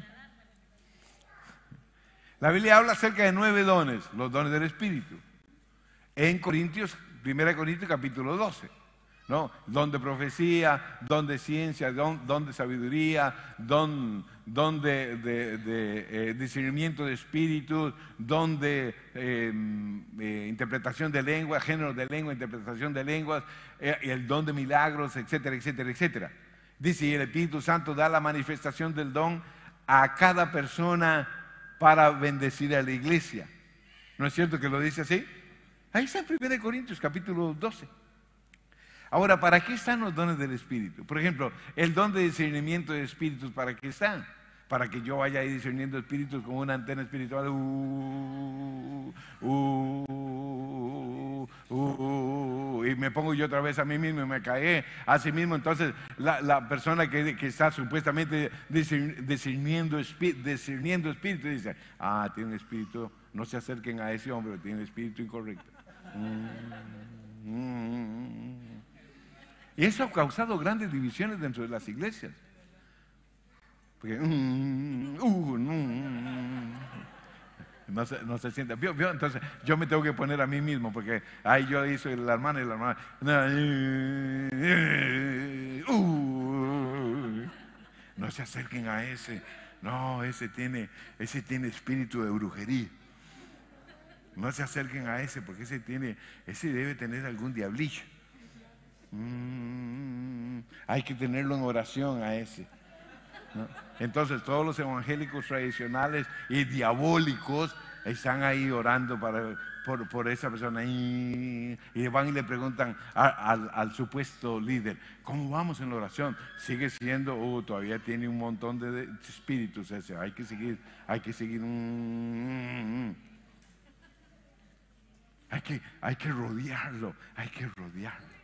La Biblia habla acerca de nueve dones, los dones del Espíritu. En Corintios, primera de Corintios capítulo doce, ¿no? Don de profecía, don de ciencia, don, don de sabiduría, don, don de, de, de eh, discernimiento de espíritus, don de eh, eh, interpretación de lenguas, género de lengua, interpretación de lenguas, eh, el don de milagros, etcétera, etcétera, etcétera. Dice, y el Espíritu Santo da la manifestación del don a cada persona para bendecir a la iglesia. ¿No es cierto que lo dice así? Ahí está en primera de Corintios capítulo doce. Ahora, ¿para qué están los dones del Espíritu? Por ejemplo, el don de discernimiento de espíritus, ¿para qué están? Para que yo vaya ahí discerniendo espíritus con una antena espiritual. Uh, uh, uh, uh, uh, y me pongo yo otra vez a mí mismo y me cae a sí mismo. Entonces, la, la persona que, que está supuestamente discerniendo, discerniendo espíritu dice, ah, tiene un espíritu, no se acerquen a ese hombre, tiene un espíritu incorrecto. Mm, mm, mm. Y eso ha causado grandes divisiones dentro de las iglesias. Porque, mm, uh, mm, no, se, no se siente. ¿Vio, vio? Entonces yo me tengo que poner a mí mismo, porque ahí yo hice la hermana y la hermana. Uh, no se acerquen a ese. No, ese tiene, ese tiene espíritu de brujería. No se acerquen a ese, porque ese tiene, ese debe tener algún diablillo. Mm, hay que tenerlo en oración a ese, ¿no? Entonces todos los evangélicos tradicionales y diabólicos están ahí orando para, por, por esa persona y, y van y le preguntan a, al, al supuesto líder, ¿cómo vamos en la oración? Sigue siendo, oh, todavía tiene un montón de, de espíritus ese, hay que seguir, hay que seguir, mm, mm, hay que, hay que rodearlo, hay que rodearlo.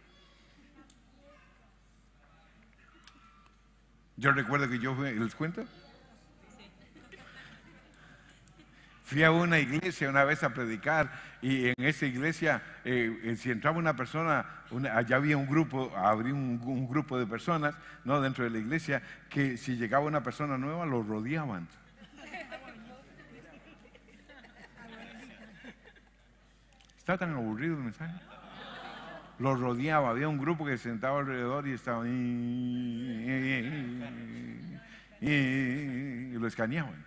Yo recuerdo que yo fui, ¿les cuento? Fui a una iglesia una vez a predicar y en esa iglesia, eh, si entraba una persona, una, allá había un grupo, habría un, un grupo de personas, ¿no?, dentro de la iglesia, que si llegaba una persona nueva lo rodeaban. ¿Está tan aburrido el mensaje? Lo rodeaba, había un grupo que se sentaba alrededor y estaba y, y, y, y lo escaneaban.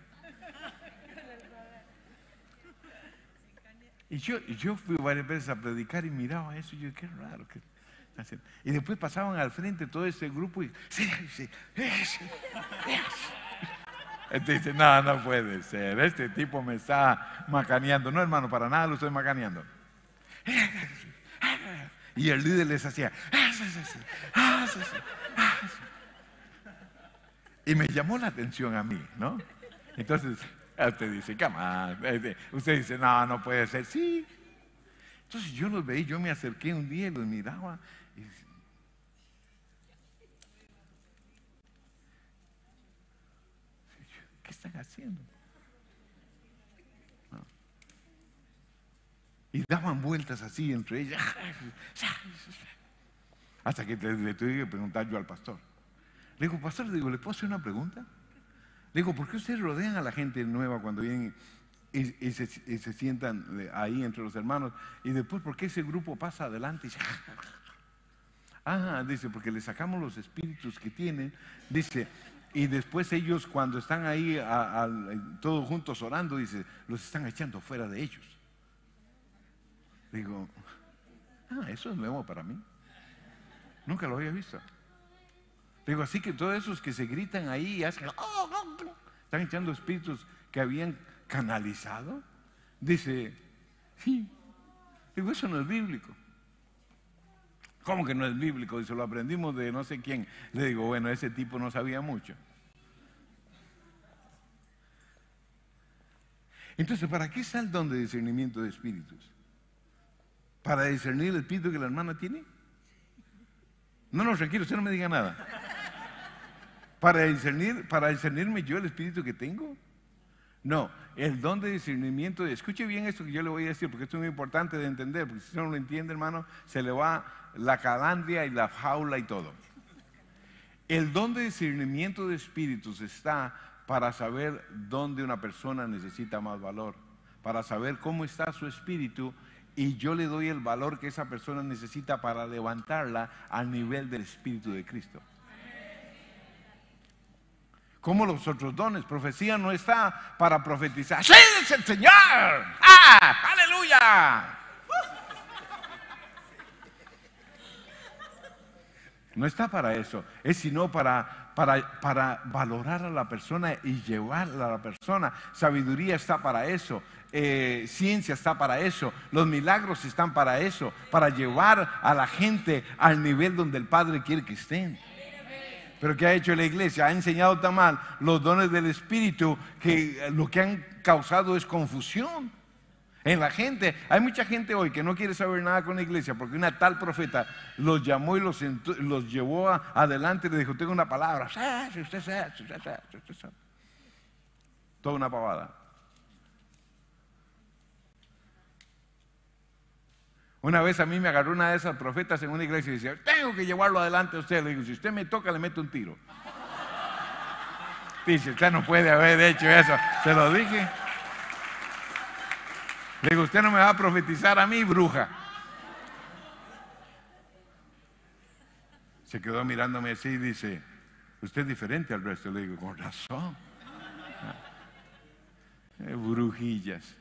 Y yo, yo fui varias veces a predicar y miraba eso y yo, qué raro que hacen. Y después pasaban al frente todo ese grupo y sí, sí, sí, sí. Entonces dice, no, no puede ser, este tipo me está macaneando. No, hermano, para nada lo estoy macaneando. Y el líder les hacía y me llamó la atención a mí, ¿no? Entonces usted dice, come on. Usted dice, no, no puede ser. Sí. Entonces yo los veí, yo me acerqué un día y los miraba y decía, ¿qué están haciendo? No. Y daban vueltas así entre ellas. Hasta que le tuve que preguntar yo al pastor. Le digo, pastor, le digo, ¿le puedo hacer una pregunta? Le digo, ¿por qué ustedes rodean a la gente nueva cuando vienen y, y, se, y se sientan ahí entre los hermanos? Y después, ¿por qué ese grupo pasa adelante? Y dice, ah, dice, porque le sacamos los espíritus que tienen. Dice, y después ellos cuando están ahí a, a, todos juntos orando, dice, los están echando fuera de ellos. Digo, ah, eso es nuevo para mí. Nunca lo había visto. Digo, así que todos esos que se gritan ahí y hacen, oh, oh, están echando espíritus que habían canalizado. Dice, sí. Digo, eso no es bíblico. ¿Cómo que no es bíblico? Dice, lo aprendimos de no sé quién. Le digo, bueno, ese tipo no sabía mucho. Entonces, ¿para qué está el don de discernimiento de espíritus? ¿Para discernir el espíritu que la hermana tiene? No, no, tranquilo, usted no me diga nada. ¿Para discernir, para discernirme yo el espíritu que tengo? No, el don de discernimiento, de, escuche bien esto que yo le voy a decir, porque esto es muy importante de entender, porque si no lo entiende, hermano, se le va la calandria y la jaula y todo. El don de discernimiento de espíritus está para saber dónde una persona necesita más valor, para saber cómo está su espíritu, y yo le doy el valor que esa persona necesita para levantarla al nivel del Espíritu de Cristo. Como los otros dones, profecía no está para profetizar. ¡Sí, es el Señor! ¡Ah! ¡Aleluya! No está para eso, es sino para, para, para valorar a la persona y llevarla a la persona. Sabiduría está para eso, eh, ciencia está para eso, los milagros están para eso, para llevar a la gente al nivel donde el Padre quiere que estén. Pero ¿qué ha hecho la iglesia? Ha enseñado tan mal los dones del Espíritu que lo que han causado es confusión en la gente. Hay mucha gente hoy que no quiere saber nada con la iglesia porque una tal profeta los llamó y los, los llevó a, adelante y le dijo, tengo una palabra. Toda una pavada. Una vez a mí me agarró una de esas profetas en una iglesia y decía, tengo que llevarlo adelante a usted. Le digo, si usted me toca, le meto un tiro. Dice, usted no puede haber hecho eso. Se lo dije. Le digo, usted no me va a profetizar a mí, bruja. Se quedó mirándome así y dice, usted es diferente al resto. Le digo, con razón. Eh, brujillas.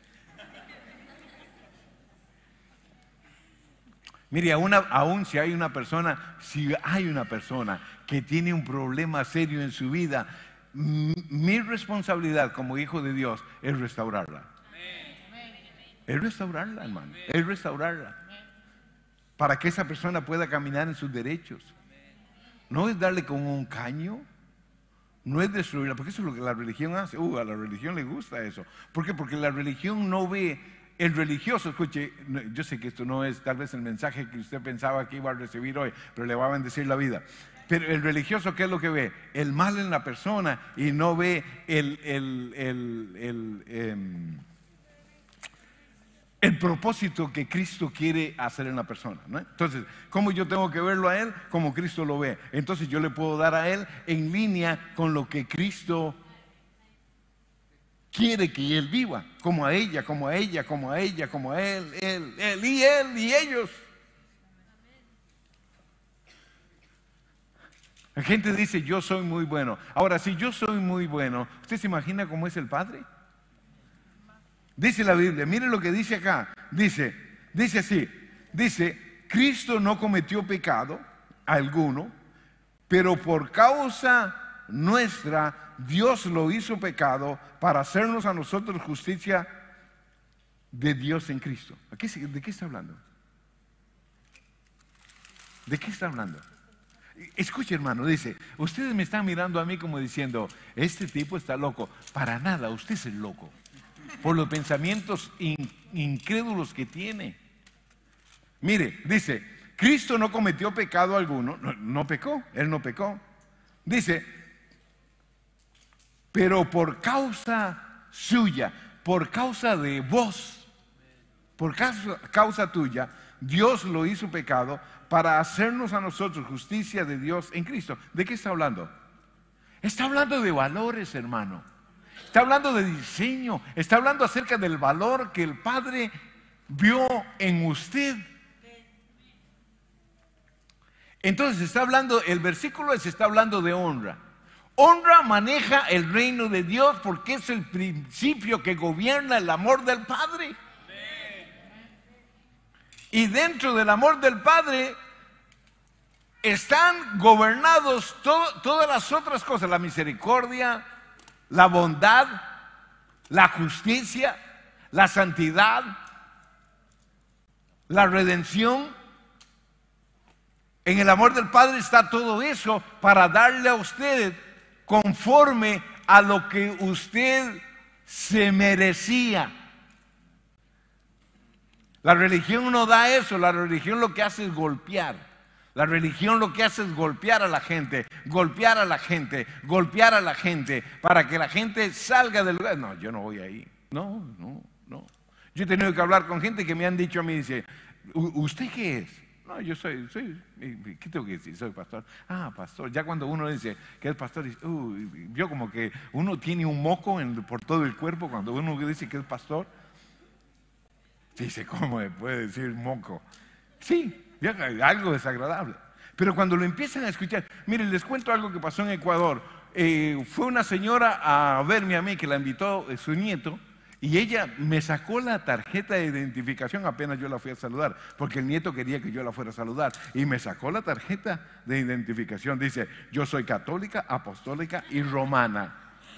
Mire, aún, aún si hay una persona, si hay una persona que tiene un problema serio en su vida, mi responsabilidad como hijo de Dios es restaurarla. Es restaurarla, hermano. Es restaurarla. Para que esa persona pueda caminar en sus derechos. No es darle con un caño. No es destruirla, porque eso es lo que la religión hace. Uh, a la religión le gusta eso. ¿Por qué? Porque la religión no ve. El religioso, escuche, yo sé que esto no es tal vez el mensaje que usted pensaba que iba a recibir hoy, pero le va a bendecir la vida. Pero el religioso, ¿qué es lo que ve? El mal en la persona y no ve el, el, el, el, el, el propósito que Cristo quiere hacer en la persona, ¿no? Entonces, ¿cómo yo tengo que verlo a Él? Como Cristo lo ve. Entonces yo le puedo dar a Él en línea con lo que Cristo quiere que Él viva, como a ella, como a ella, como a ella, como a Él, Él, Él y Él y ellos. La gente dice, yo soy muy bueno. Ahora, si yo soy muy bueno, ¿usted se imagina cómo es el Padre? Dice la Biblia, mire lo que dice acá. Dice, dice así, dice, Cristo no cometió pecado alguno, pero por causa nuestra, Dios lo hizo pecado para hacernos a nosotros justicia de Dios en Cristo. ¿De qué está hablando? ¿De qué está hablando? Escuche, hermano, dice, ustedes me están mirando a mí como diciendo, este tipo está loco. Para nada, usted es el loco. Por los pensamientos in, incrédulos que tiene. Mire, dice, Cristo no cometió pecado alguno, no, no pecó, Él no pecó. Dice, pero por causa suya, por causa de vos, por causa, causa tuya, Dios lo hizo pecado para hacernos a nosotros justicia de Dios en Cristo. ¿De qué está hablando? Está hablando de valores, hermano. Está hablando de diseño. Está hablando acerca del valor que el Padre vio en usted. Entonces está hablando, el versículo se está hablando de honra. Honra maneja el reino de Dios porque es el principio que gobierna el amor del Padre. Y dentro del amor del Padre están gobernados to- todas las otras cosas, la misericordia, la bondad, la justicia, la santidad, la redención. En el amor del Padre está todo eso para darle a usted conforme a lo que usted se merecía. La religión no da eso, la religión lo que hace es golpear. La religión lo que hace es golpear a la gente, golpear a la gente, golpear a la gente, para que la gente salga del lugar. No, yo no voy ahí. No, no, no. Yo he tenido que hablar con gente que me han dicho a mí, dice, ¿usted qué es? No, yo soy, soy, ¿qué tengo que decir? Soy pastor. Ah, pastor. Ya cuando uno dice que es pastor, dice, uh, yo como que uno tiene un moco en, por todo el cuerpo cuando uno dice que es pastor. Dice, ¿cómo me puede decir moco? Sí, algo desagradable. Pero cuando lo empiezan a escuchar, miren, les cuento algo que pasó en Ecuador. Eh, fue una señora a verme a mí que la invitó eh, su nieto y ella me sacó la tarjeta de identificación apenas yo la fui a saludar, porque el nieto quería que yo la fuera a saludar y me sacó la tarjeta de identificación. Dice, yo soy católica, apostólica y romana.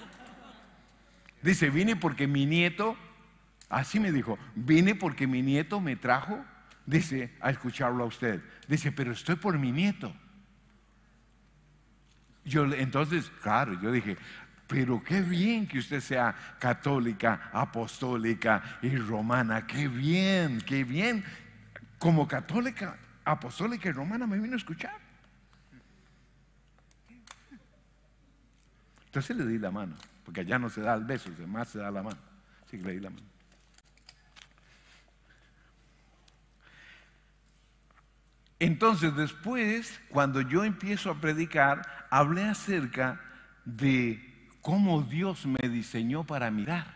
Dice, vine porque mi nieto... Así me dijo, vine porque mi nieto me trajo, dice, a escucharlo a usted. Dice, pero estoy por mi nieto. Yo, entonces, claro, yo dije, pero qué bien que usted sea católica, apostólica y romana. Qué bien, qué bien. Como católica, apostólica y romana me vino a escuchar. Entonces le di la mano, porque allá no se da el beso, además se da la mano. Así que le di la mano. Entonces después, cuando yo empiezo a predicar, hablé acerca de cómo Dios me diseñó para mirar.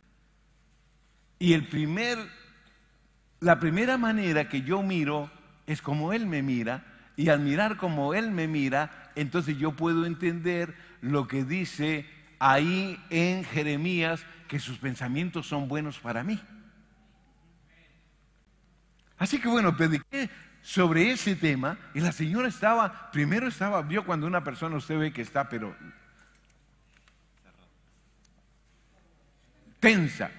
Y el primer, la primera manera que yo miro es como Él me mira, y al mirar como Él me mira, entonces yo puedo entender lo que dice ahí en Jeremías, que sus pensamientos son buenos para mí. Así que bueno, prediqué sobre ese tema y la señora estaba, primero estaba, vio cuando una persona usted ve que está, pero tensa.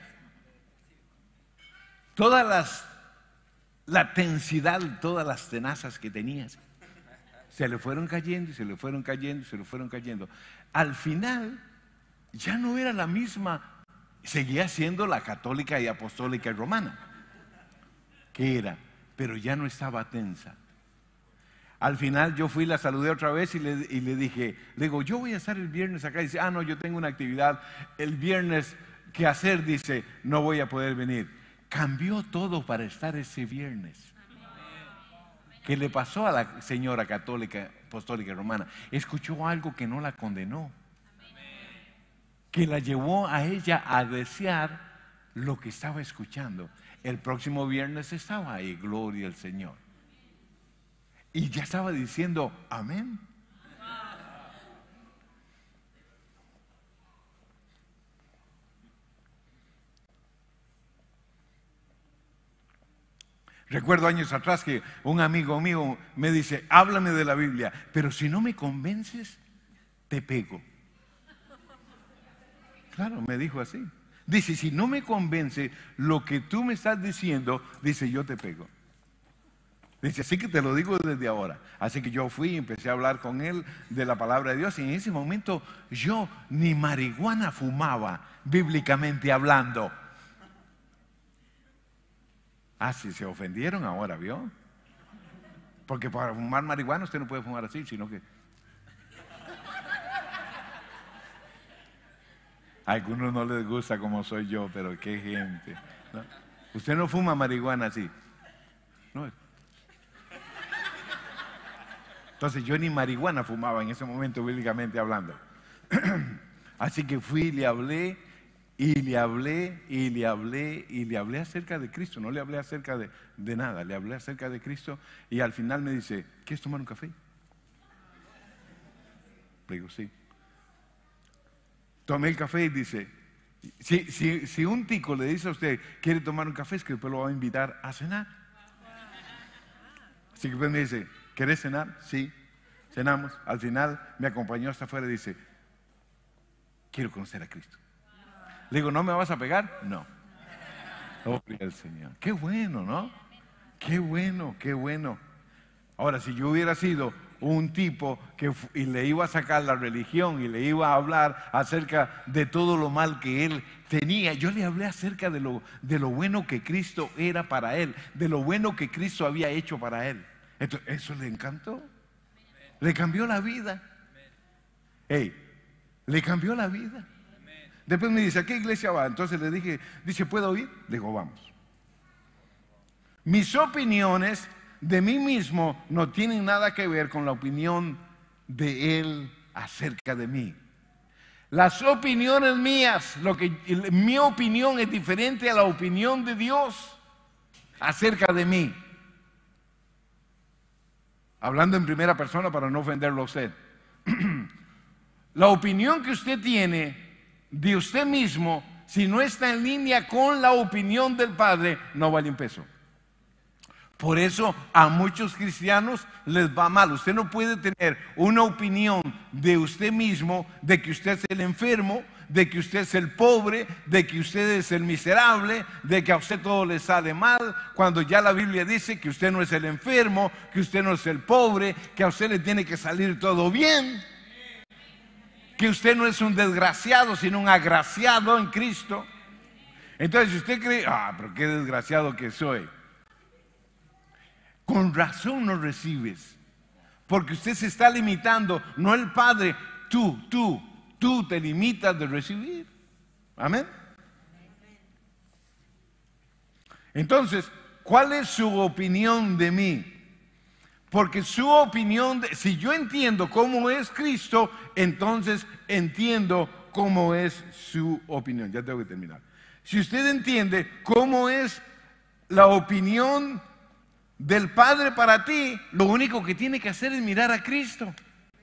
Todas las, la tensidad, todas las tenazas que tenías, se le fueron cayendo y se le fueron cayendo y se le fueron cayendo. Al final, ya no era la misma, seguía siendo la católica y apostólica y romana, que era, pero ya no estaba tensa. Al final yo fui, la saludé otra vez y le, y le dije, le digo, yo voy a estar el viernes acá. Y dice, ah, no, yo tengo una actividad el viernes que hacer, dice, no voy a poder venir. Cambió todo para estar ese viernes. ¿Qué le pasó a la señora católica, apostólica y romana? Escuchó algo que no la condenó, que la llevó a ella a desear lo que estaba escuchando. El próximo viernes estaba ahí, gloria al Señor. Y ya estaba diciendo, amén. Recuerdo años atrás que un amigo mío me dice, háblame de la Biblia, pero si no me convences, te pego. Claro, me dijo así. Dice, si no me convence lo que tú me estás diciendo, dice, yo te pego. Dice, así que te lo digo desde ahora. Así que yo fui y empecé a hablar con él de la palabra de Dios. Y en ese momento yo ni marihuana fumaba, bíblicamente hablando. Ah, sí, se ofendieron ahora, ¿vio? Porque para fumar marihuana usted no puede fumar así, sino que... A algunos no les gusta como soy yo, pero qué gente, ¿no? Usted no fuma marihuana así, ¿no? Entonces yo ni marihuana fumaba en ese momento, bíblicamente hablando. Así que fui y le hablé, y le hablé, y le hablé, y le hablé acerca de Cristo. No le hablé acerca de, de nada, le hablé acerca de Cristo. Y al final me dice, ¿quieres tomar un café? Le digo, sí. Tomé el café y dice, si, si, si un tico le dice a usted, ¿quiere tomar un café? Es que después lo va a invitar a cenar. Así que después me dice, ¿querés cenar? Sí, cenamos. Al final me acompañó hasta afuera y dice, quiero conocer a Cristo. Le digo, ¿no me vas a pegar? No. Gloria al Señor. Qué bueno, ¿no? Qué bueno, qué bueno. Ahora, si yo hubiera sido un tipo que y le iba a sacar la religión y le iba a hablar acerca de todo lo mal que él tenía, yo le hablé acerca de lo, de lo bueno que Cristo era para él, de lo bueno que Cristo había hecho para él. Entonces, eso le encantó. Le cambió la vida. Hey, le cambió la vida. Después me dice, ¿a qué iglesia va? Entonces le dije, dice, ¿puedo ir? Le digo, vamos. Mis opiniones de mí mismo no tienen nada que ver con la opinión de Él acerca de mí. Las opiniones mías, lo que, mi opinión es diferente a la opinión de Dios acerca de mí. Hablando en primera persona para no ofenderlo a usted. La opinión que usted tiene de usted mismo, si no está en línea con la opinión del Padre, no vale un peso. Por eso a muchos cristianos les va mal. Usted no puede tener una opinión de usted mismo, de que usted es el enfermo, de que usted es el pobre, de que usted es el miserable, de que a usted todo le sale mal, cuando ya la Biblia dice que usted no es el enfermo, que usted no es el pobre, que a usted le tiene que salir todo bien, que usted no es un desgraciado, sino un agraciado en Cristo. Entonces, si usted cree, ah, pero qué desgraciado que soy, con razón no recibes, porque usted se está limitando, no el Padre, tú, tú, tú te limitas de recibir. Amén. Entonces, ¿cuál es su opinión de mí? Porque su opinión, de, si yo entiendo cómo es Cristo, entonces entiendo cómo es su opinión. Ya tengo que terminar. Si usted entiende cómo es la opinión del Padre para ti, lo único que tiene que hacer es mirar a Cristo.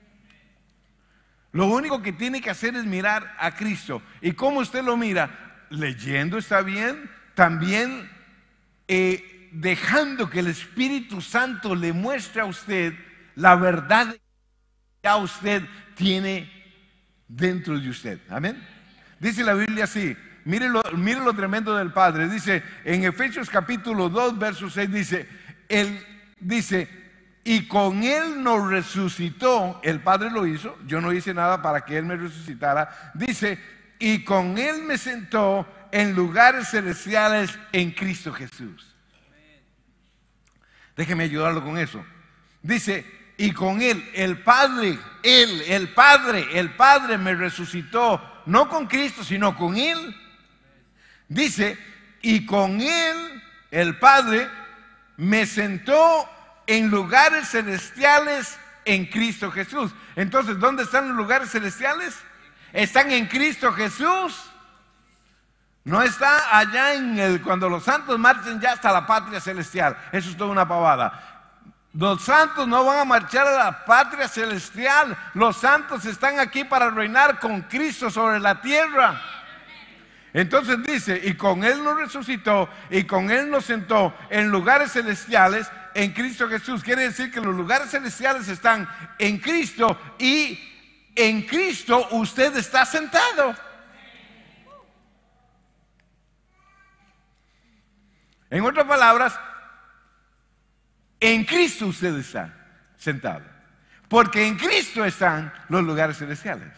Lo único que tiene que hacer es mirar a Cristo. ¿Y cómo usted lo mira? Leyendo, está bien. También eh, dejando que el Espíritu Santo le muestre a usted la verdad que ya usted tiene dentro de usted. Amén. Dice la Biblia así. Mire lo, mire lo tremendo del Padre. Dice en Efesios capítulo dos, verso seis, dice, Él dice, y con Él nos resucitó. El Padre lo hizo, yo no hice nada para que Él me resucitara. Dice, y con Él me sentó en lugares celestiales en Cristo Jesús. Déjeme ayudarlo con eso. Dice, y con Él, el Padre, Él, el Padre, el Padre me resucitó, no con Cristo, sino con Él. Dice, y con Él, el Padre, me sentó en lugares celestiales en Cristo Jesús. Entonces, ¿dónde están los lugares celestiales? Están en Cristo Jesús. No está allá en el, cuando los santos marchen ya hasta la patria celestial. Eso es toda una pavada. Los santos no van a marchar a la patria celestial. Los santos están aquí para reinar con Cristo sobre la tierra. Entonces dice, y con Él nos resucitó, y con Él nos sentó en lugares celestiales en Cristo Jesús. Quiere decir que los lugares celestiales están en Cristo, y en Cristo usted está sentado. En otras palabras, en Cristo usted está sentado, porque en Cristo están los lugares celestiales.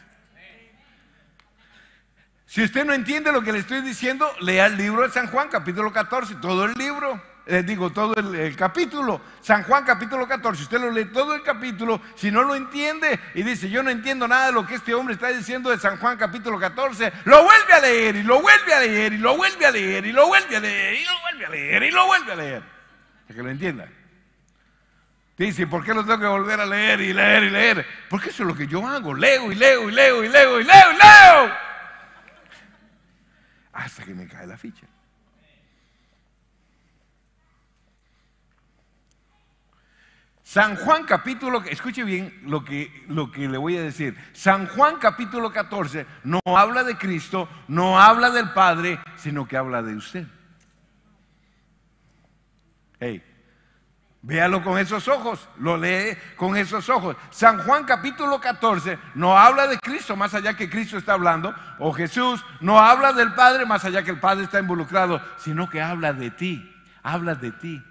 Si usted no entiende lo que le estoy diciendo, lea el libro de San Juan, capítulo catorce, todo el libro, eh, digo, todo el, el capítulo, San Juan, capítulo catorce. Usted lo lee todo el capítulo. Si no lo entiende y dice, yo no entiendo nada de lo que este hombre está diciendo de San Juan, capítulo catorce, lo vuelve a leer, y lo vuelve a leer, y lo vuelve a leer, y lo vuelve a leer, y lo vuelve a leer, y lo vuelve a leer, para que lo entienda. Dice, ¿por qué lo tengo que volver a leer y leer y leer? Porque eso es lo que yo hago, leo y leo y leo y leo y leo y leo. Hasta que me cae la ficha. San Juan capítulo, escuche bien lo que, lo que le voy a decir. San Juan capítulo catorce no habla de Cristo, no habla del Padre, sino que habla de usted. Hey, véalo con esos ojos, lo lee con esos ojos. San Juan capítulo catorce no habla de Cristo más allá que Cristo está hablando, o Jesús no habla del Padre más allá que el Padre está involucrado, sino que habla de ti, habla de ti.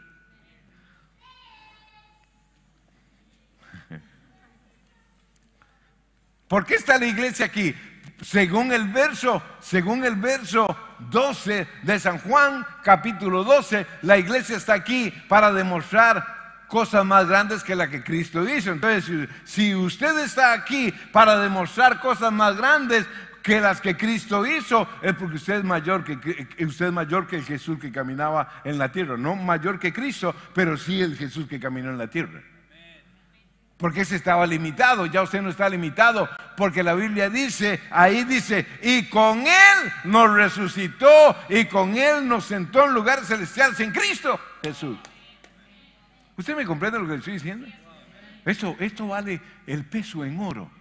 ¿Por qué está la iglesia aquí? Según el verso, según el verso doce de San Juan, capítulo doce, la iglesia está aquí para demostrar cosas más grandes que la que Cristo hizo. Entonces, si, si usted está aquí para demostrar cosas más grandes que las que Cristo hizo, es porque usted es mayor que, usted es mayor que el Jesús que caminaba en la tierra. No mayor que Cristo, pero sí el Jesús que caminó en la tierra. Porque ese estaba limitado, ya usted no está limitado, porque la Biblia dice, ahí dice, y con Él nos resucitó, y con Él nos sentó en lugares celestiales en Cristo Jesús. ¿Usted me comprende lo que le estoy diciendo? Esto, esto vale el peso en oro.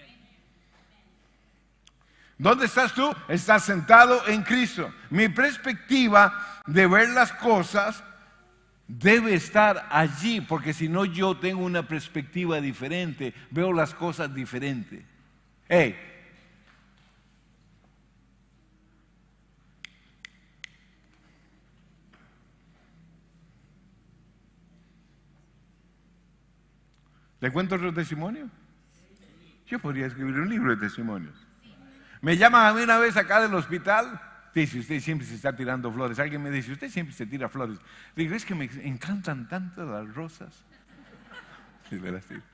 ¿Dónde estás tú? Estás sentado en Cristo. Mi perspectiva de ver las cosas debe estar allí, porque si no yo tengo una perspectiva diferente, veo las cosas diferentes. Hey, ¿le cuento otro testimonio? Yo podría escribir un libro de testimonios. Me llaman a mí una vez acá del hospital. Dice, usted siempre se está tirando flores. Alguien me dice, usted siempre se tira flores. Le digo, es que me encantan tanto las rosas. Sí, verás, sí.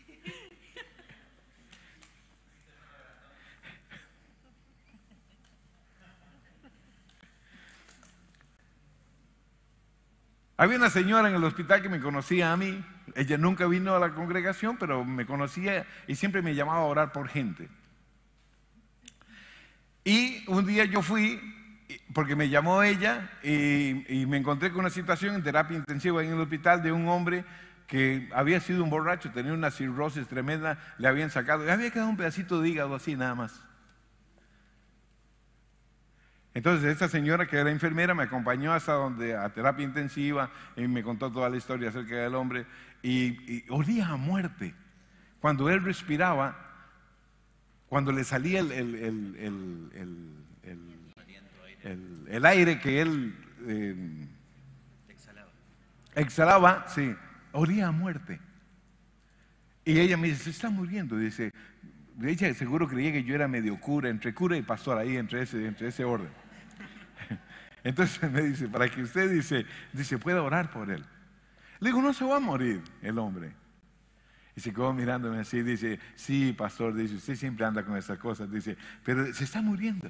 Había una señora en el hospital que me conocía a mí. Ella nunca vino a la congregación, pero me conocía y siempre me llamaba a orar por gente. Y un día yo fui, porque me llamó ella, y, y me encontré con una situación en terapia intensiva en el hospital de un hombre que había sido un borracho, tenía una cirrosis tremenda, le habían sacado, le había quedado un pedacito de hígado así nada más. Entonces esta señora que era enfermera me acompañó hasta donde, a terapia intensiva, y me contó toda la historia acerca del hombre, y, y olía a muerte. Cuando él respiraba, cuando le salía el, el, el, el, el, el, el, el aire que él eh, exhalaba. exhalaba, sí, olía a muerte. Y ella me dice, se está muriendo. Dice, ella seguro creía que yo era medio cura, entre cura y pastor ahí, entre ese, entre ese orden. Entonces me dice, para que usted dice, dice, pueda orar por él. Le digo, no se va a morir el hombre. Y se quedó mirándome así, dice, sí, pastor, dice, usted siempre anda con esas cosas, dice, pero se está muriendo.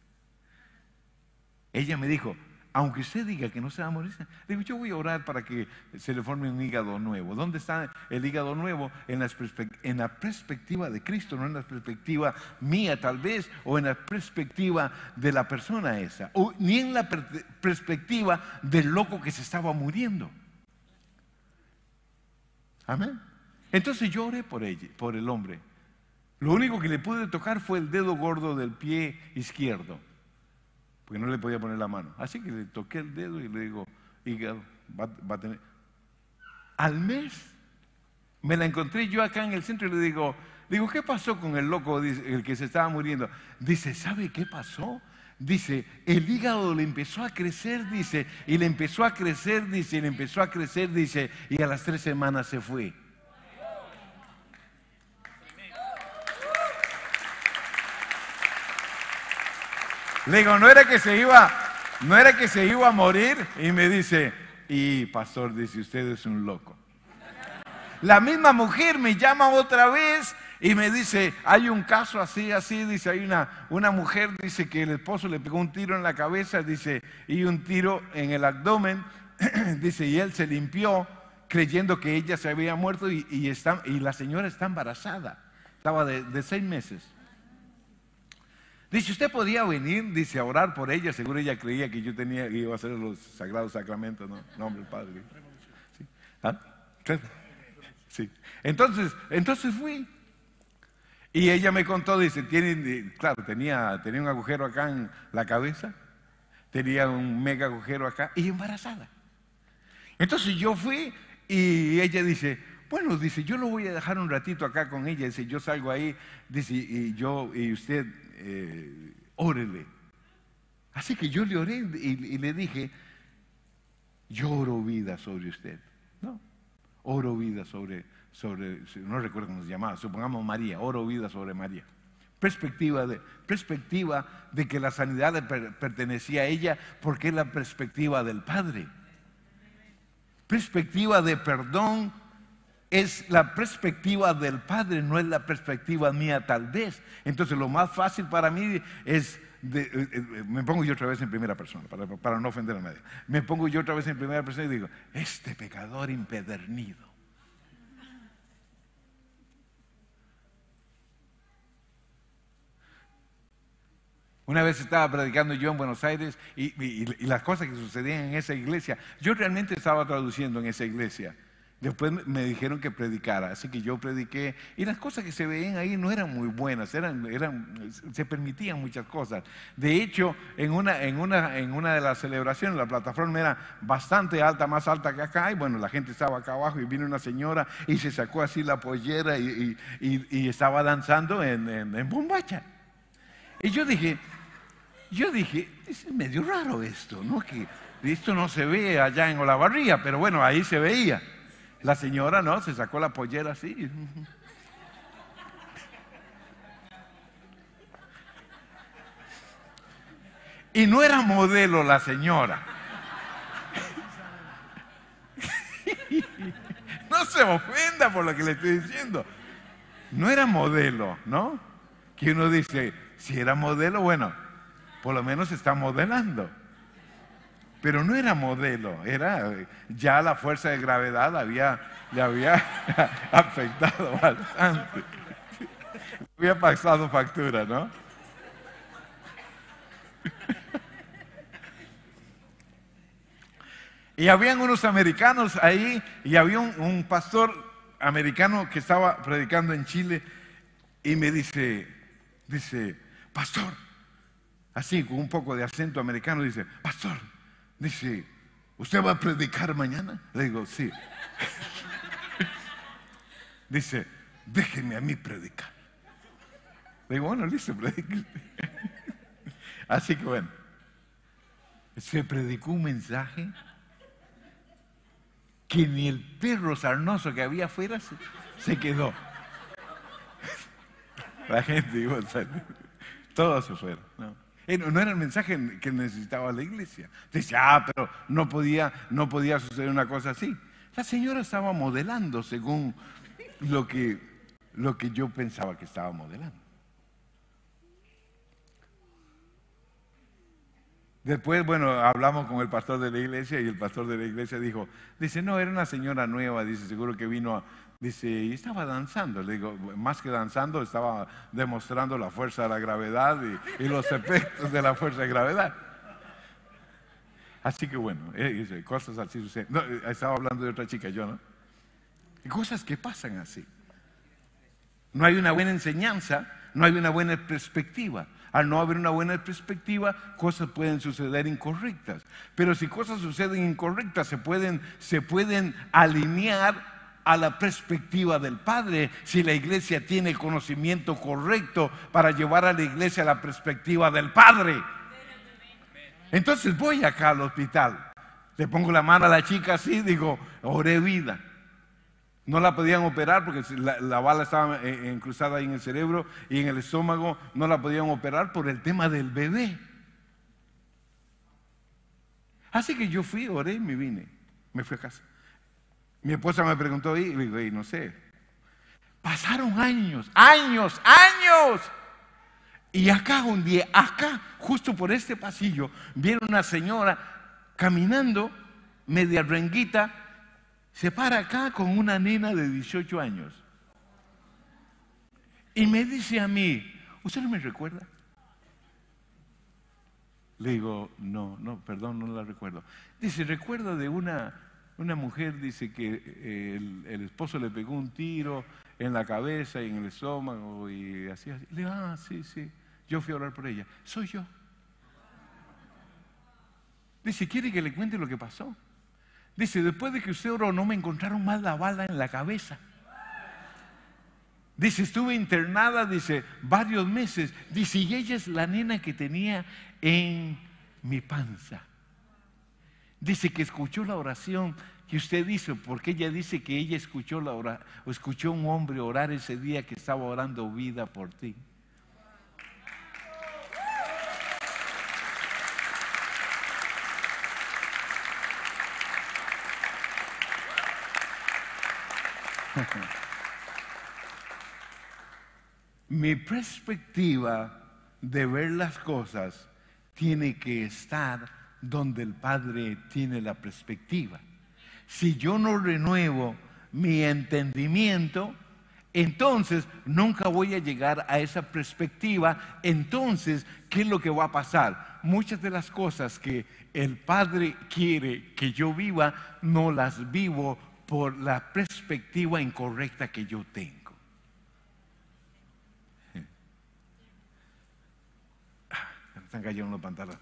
Ella me dijo, aunque usted diga que no se va a morir, digo, yo voy a orar para que se le forme un hígado nuevo. ¿Dónde está el hígado nuevo? En la, en la perspectiva de Cristo, no en la perspectiva mía tal vez, o en la perspectiva de la persona esa, o ni en la per perspectiva del loco que se estaba muriendo. Amén. Entonces yo oré por ella, por el hombre. Lo único que le pude tocar fue el dedo gordo del pie izquierdo, porque no le podía poner la mano. Así que le toqué el dedo y le digo, hígado, va, va a tener. Al mes me la encontré yo acá en el centro y le digo, digo, ¿qué pasó con el loco, dice, el que se estaba muriendo? Dice, ¿sabe qué pasó? Dice, el hígado le empezó a crecer, dice, y le empezó a crecer, dice, y le empezó a crecer, dice, y a las tres semanas se fue. Le digo, no era que se iba, no era que se iba a morir, y me dice, y pastor, dice, usted es un loco. La misma mujer me llama otra vez y me dice, hay un caso así, así, dice, hay una, una mujer, dice, que el esposo le pegó un tiro en la cabeza, dice, y un tiro en el abdomen, dice, y él se limpió creyendo que ella se había muerto, y, y, está, y la señora está embarazada, estaba de, de seis meses. Dice, usted podía venir, dice, a orar por ella. Seguro ella creía que yo tenía, iba a hacer los sagrados sacramentos, ¿no? Nombre del Padre. ¿Sí? ¿Ah? Sí. Entonces, entonces fui. Y ella me contó, dice, tiene, claro, tenía, tenía un agujero acá en la cabeza, tenía un mega agujero acá, y embarazada. Entonces yo fui y ella dice, bueno, dice, yo lo voy a dejar un ratito acá con ella. Dice, yo salgo ahí, dice, y yo, y usted, eh, órele. Así que yo le oré y, y le dije, yo oro vida sobre usted, ¿no? Oro vida sobre, sobre, no recuerdo cómo se llamaba, supongamos María, oro vida sobre María. Perspectiva de, perspectiva de que la sanidad le per, pertenecía a ella, porque es la perspectiva del Padre. Perspectiva de perdón. Es la perspectiva del Padre, no es la perspectiva mía tal vez. Entonces lo más fácil para mí es, de, eh, eh, me pongo yo otra vez en primera persona, para, para no ofender a nadie. Me pongo yo otra vez en primera persona y digo, este pecador impedernido. Una vez estaba predicando yo en Buenos Aires y, y, y las cosas que sucedían en esa iglesia, yo realmente estaba traduciendo en esa iglesia. Después me dijeron que predicara, así que yo prediqué, y las cosas que se veían ahí no eran muy buenas, eran, eran, se permitían muchas cosas. De hecho, en una, en, una, en una de las celebraciones, la plataforma era bastante alta, más alta que acá, y bueno, la gente estaba acá abajo, y vino una señora y se sacó así la pollera y, y, y, y estaba danzando en, en, en bombacha. Y yo dije, yo dije, es medio raro esto, ¿no? Que esto no se ve allá en Olavarría, pero bueno, ahí se veía. La señora, ¿no? Se sacó la pollera así. Y no era modelo la señora. No se ofenda por lo que le estoy diciendo. No era modelo, ¿no? Que uno dice, si era modelo, bueno, por lo menos está modelando. Pero no era modelo, era ya la fuerza de gravedad había, le había afectado bastante. Había pasado factura, ¿no? Y habían unos americanos ahí, y había un, un pastor americano que estaba predicando en Chile, y me dice, dice, pastor, así con un poco de acento americano, dice, pastor, dice, ¿usted va a predicar mañana? Le digo, sí. Dice, déjeme a mí predicar. Le digo, bueno, listo, predique. Así que bueno, se predicó un mensaje que ni el perro sarnoso que había afuera se, se quedó. La gente iba a salir, todos se fueron. No. no era el mensaje que necesitaba la iglesia. Dice, ah, pero no podía, no podía suceder una cosa así. La señora estaba modelando según lo que, lo que yo pensaba que estaba modelando. Después, bueno, hablamos con el pastor de la iglesia y el pastor de la iglesia dijo, dice, no, era una señora nueva, dice, seguro que vino, a, dice, y estaba danzando. Le digo, más que danzando, estaba demostrando la fuerza de la gravedad y, y los efectos de la fuerza de gravedad. Así que bueno, eh, cosas así suceden. No, estaba hablando de otra chica yo, ¿no? Y cosas que pasan así. No hay una buena enseñanza, no hay una buena perspectiva. Al no haber una buena perspectiva, cosas pueden suceder incorrectas. Pero si cosas suceden incorrectas, se pueden, se pueden alinear a la perspectiva del Padre si la iglesia tiene el conocimiento correcto para llevar a la iglesia a la perspectiva del Padre. Entonces voy acá al hospital, le pongo la mano a la chica así, digo, oré vida. No la podían operar porque la, la bala estaba encruzada ahí en el cerebro y en el estómago, no la podían operar por el tema del bebé. Así que yo fui, oré y me vine, me fui a casa. Mi esposa me preguntó y le digo, hey, no sé. Pasaron años, años, años. Y acá un día, acá, justo por este pasillo, vieron una señora caminando, media renguita, se para acá con una nena de dieciocho años. Y me dice a mí, ¿usted no me recuerda? Le digo, no, no, perdón, no la recuerdo. Dice, recuerda de una, una mujer, dice que el, el esposo le pegó un tiro en la cabeza y en el estómago y así, así. Le digo, ah, sí, sí, yo fui a orar por ella. Soy yo. Dice, ¿quiere que le cuente lo que pasó? Dice, después de que usted oró, no me encontraron más la bala en la cabeza. Dice, estuve internada, dice, varios meses. Dice, y ella es la nena que tenía en mi panza. Dice que escuchó la oración que usted hizo, porque ella dice que ella escuchó la ora, o escuchó a un hombre orar ese día que estaba orando vida por ti. Mi perspectiva de ver las cosas tiene que estar donde el Padre tiene la perspectiva. Si yo no renuevo mi entendimiento, entonces nunca voy a llegar a esa perspectiva. Entonces, ¿qué es lo que va a pasar? Muchas de las cosas que el Padre quiere que yo viva, no las vivo por la perspectiva incorrecta que yo tengo. Me están cayendo los pantalones.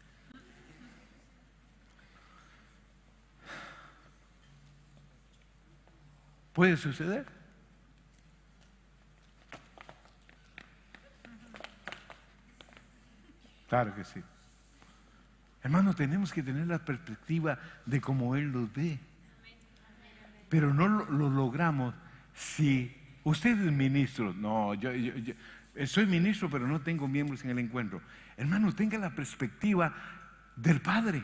¿Puede suceder? Claro que sí. Hermano, tenemos que tener la perspectiva de cómo Él los ve. Pero no lo, lo logramos si usted es ministro. No, yo, yo, yo soy ministro, pero no tengo miembros en el encuentro. Hermano, tenga la perspectiva del Padre.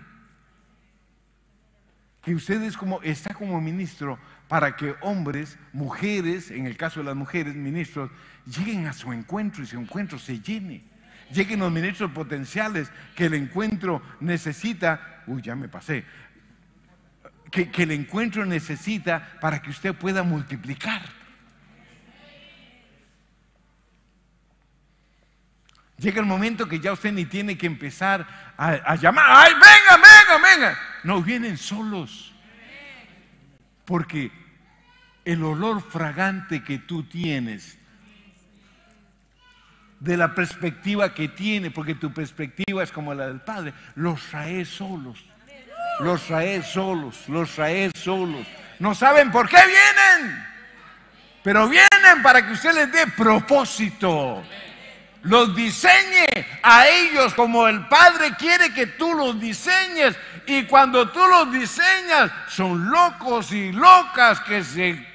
Que usted es como, está como ministro para que hombres, mujeres, en el caso de las mujeres, ministros, lleguen a su encuentro y su encuentro se llene. Lleguen los ministros potenciales que el encuentro necesita. Uy, ya me pasé. Que, que el encuentro necesita para que usted pueda multiplicar. Llega el momento que ya usted ni tiene que empezar a, a llamar. ¡Ay, venga, venga, venga! no vienen solos. Porque el olor fragante que tú tienes, de la perspectiva que tiene, porque tu perspectiva es como la del Padre, los trae solos. Los trae solos, los trae solos. No saben por qué vienen, pero vienen para que usted les dé propósito. Los diseñe a ellos como el Padre quiere que tú los diseñes. Y cuando tú los diseñas, son locos y locas que se...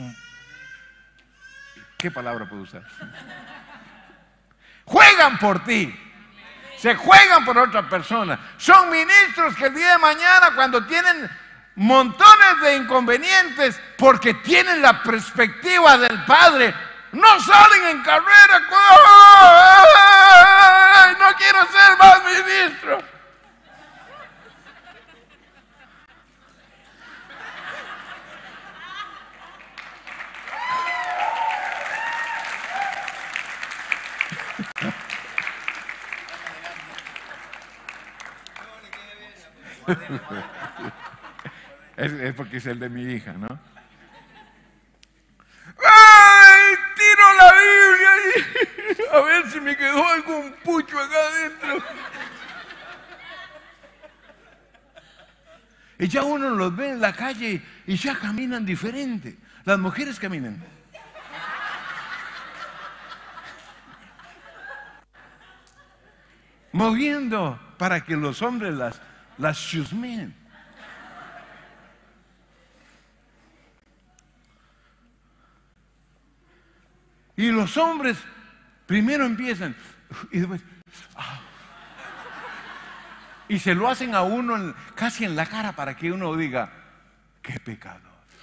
¿Qué palabra puedo usar? Juegan por ti. Se juegan por otra persona. Son ministros que el día de mañana, cuando tienen montones de inconvenientes, porque tienen la perspectiva del Padre, no salen en carrera. ¡Ay, no quiero ser más ministro! Es, es porque es el de mi hija, ¿no? ¡Ay! Tiro la Biblia y a ver si me quedó algún pucho acá adentro. Y ya uno los ve en la calle y ya caminan diferente. Las mujeres caminan. Moviendo para que los hombres las, las chusmeen. Y los hombres primero empiezan y después ah, y se lo hacen a uno en, casi en la cara para que uno diga qué pecado.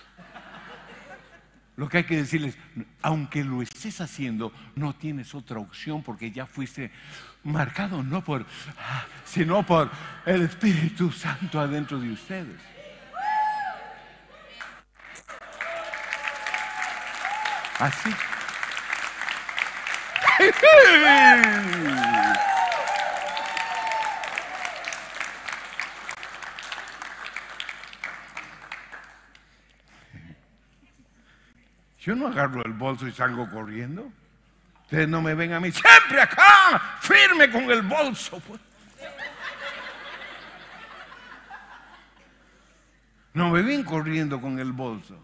Lo que hay que decirles, aunque lo estés haciendo, no tienes otra opción porque ya fuiste marcado no por, sino por el Espíritu Santo adentro de ustedes. Así. Yo no agarro el bolso y salgo corriendo. Ustedes no me ven a mí siempre acá, firme con el bolso, pues. No me ven corriendo con el bolso.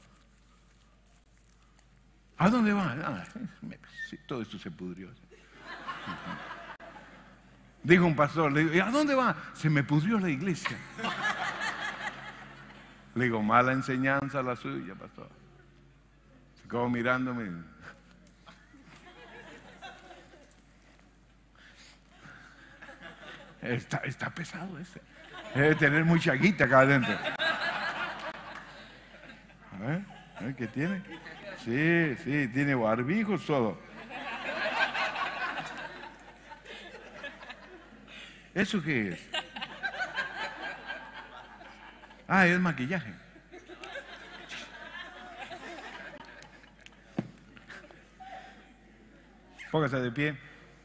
¿A dónde van? Ah, sí, todo esto se pudrió. Dijo un pastor, le digo, ¿a dónde va? Se me pudrió la iglesia. Le digo, mala enseñanza la suya, pastor. Se quedó mirándome. Está, está pesado ese. Debe tener mucha guita acá adentro. A ver, a ver, ¿qué tiene? Sí, sí, tiene barbijos, todo. ¿Eso qué es? Ah, es maquillaje. Póngase de pie.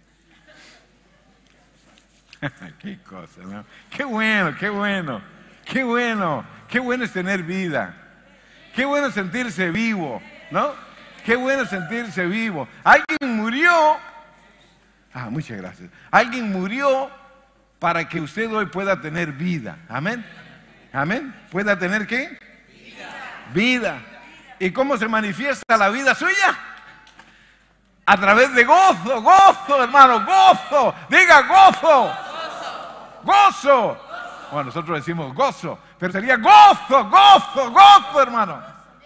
Qué cosa, ¿no? Qué bueno, qué bueno, qué bueno, qué bueno es tener vida. Qué bueno sentirse vivo, ¿no? Qué bueno sentirse vivo. Alguien murió. Ah, muchas gracias. Alguien murió para que usted hoy pueda tener vida. Amén. Amén. ¿Pueda tener qué? Vida. Vida. ¿Y cómo se manifiesta la vida suya? A través de gozo, gozo, hermano, gozo. Diga gozo. Gozo. Gozo. Bueno, nosotros decimos gozo, pero sería gozo, gozo, gozo, hermano.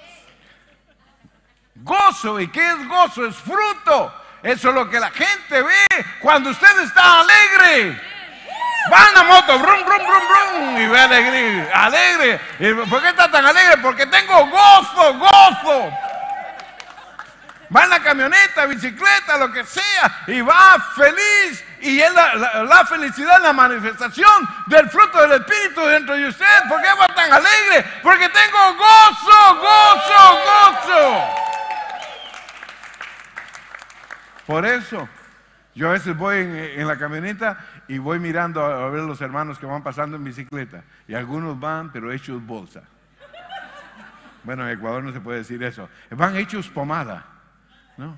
Gozo. ¿Y qué es gozo? Es fruto. Eso es lo que la gente ve cuando usted está alegre. Va en la moto, brum, brum, brum, brum, y ve alegre, alegre. ¿Y por qué está tan alegre? Porque tengo gozo, gozo. Va en la camioneta, bicicleta, lo que sea, y va feliz. Y es la, la, la felicidad es la manifestación del fruto del Espíritu dentro de usted. ¿Por qué va tan alegre? Porque tengo gozo, gozo, gozo. Por eso, Yo a veces voy en, en la camioneta y voy mirando a, a ver a los hermanos que van pasando en bicicleta. Y algunos van, pero hechos bolsa. Bueno, en Ecuador no se puede decir eso. Van hechos pomada, ¿no?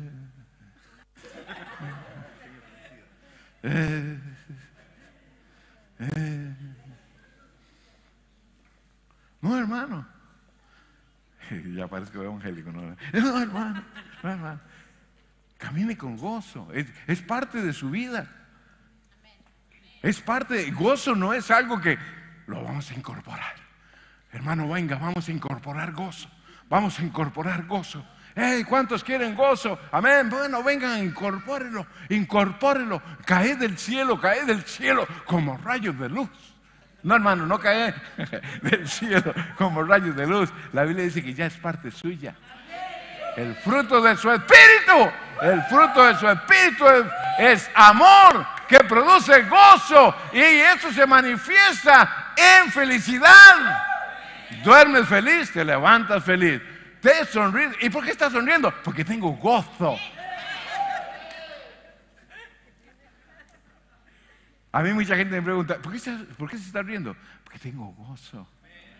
Eh, eh. No, hermano. Ya parezco evangélico, ¿no? No, hermano, no, hermano. Camine con gozo. Es, es parte de su vida. Es parte de gozo, no es algo que lo vamos a incorporar. Hermano, venga, vamos a incorporar gozo. Vamos a incorporar gozo. Hey, ¿cuántos quieren gozo? Amén. Bueno, vengan, incorpórenlo, incorpórenlo. Cae del cielo, cae del cielo como rayos de luz. No, hermano, no cae del cielo como rayos de luz. La Biblia dice que ya es parte suya. El fruto de su espíritu, el fruto de su espíritu es, es amor que produce gozo y eso se manifiesta en felicidad. Duermes feliz, te levantas feliz. Te sonríes. ¿Y por qué estás sonriendo? Porque tengo gozo. A mí mucha gente me pregunta, ¿por qué, estás, ¿por qué se está riendo? Porque tengo gozo.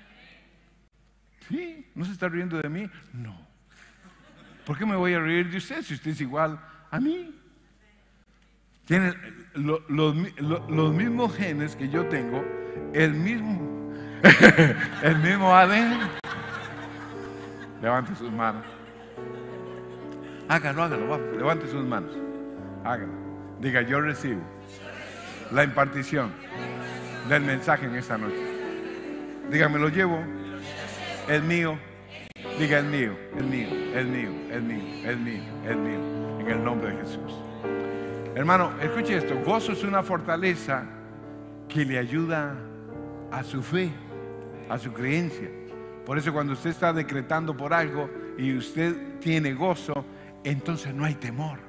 ¿Sí? ¿No se está riendo de mí? No. ¿Por qué me voy a reír de usted si usted es igual a mí? Tiene lo, lo, lo, los mismos genes que yo tengo, el mismo, el mismo A D N. Levante sus manos. Hágalo, hágalo, va, levante sus manos. Hágalo. Diga, yo recibo la impartición del mensaje en esta noche. Diga, me lo llevo. Es mío. Diga, es mío, es mío, es mío, es mío, es mío, es mío. En el nombre de Jesús. Hermano, escuche esto. Gozo es una fortaleza que le ayuda a su fe, a su creencia. Por eso cuando usted está decretando por algo y usted tiene gozo, entonces no hay temor.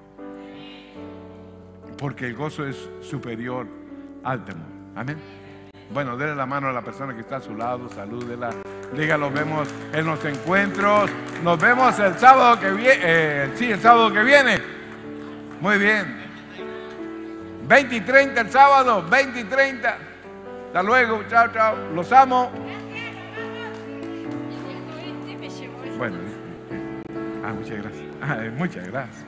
Porque el gozo es superior al temor. Amén. Bueno, déle la mano a la persona que está a su lado, salúdela. Diga, nos vemos en los encuentros. Nos vemos el sábado que viene. Eh, sí, el sábado que viene. Muy bien. veinte y treinta el sábado, veinte y treinta. Hasta luego, chao, chao. Los amo. Bueno, ah, muchas gracias. Ah, muchas gracias.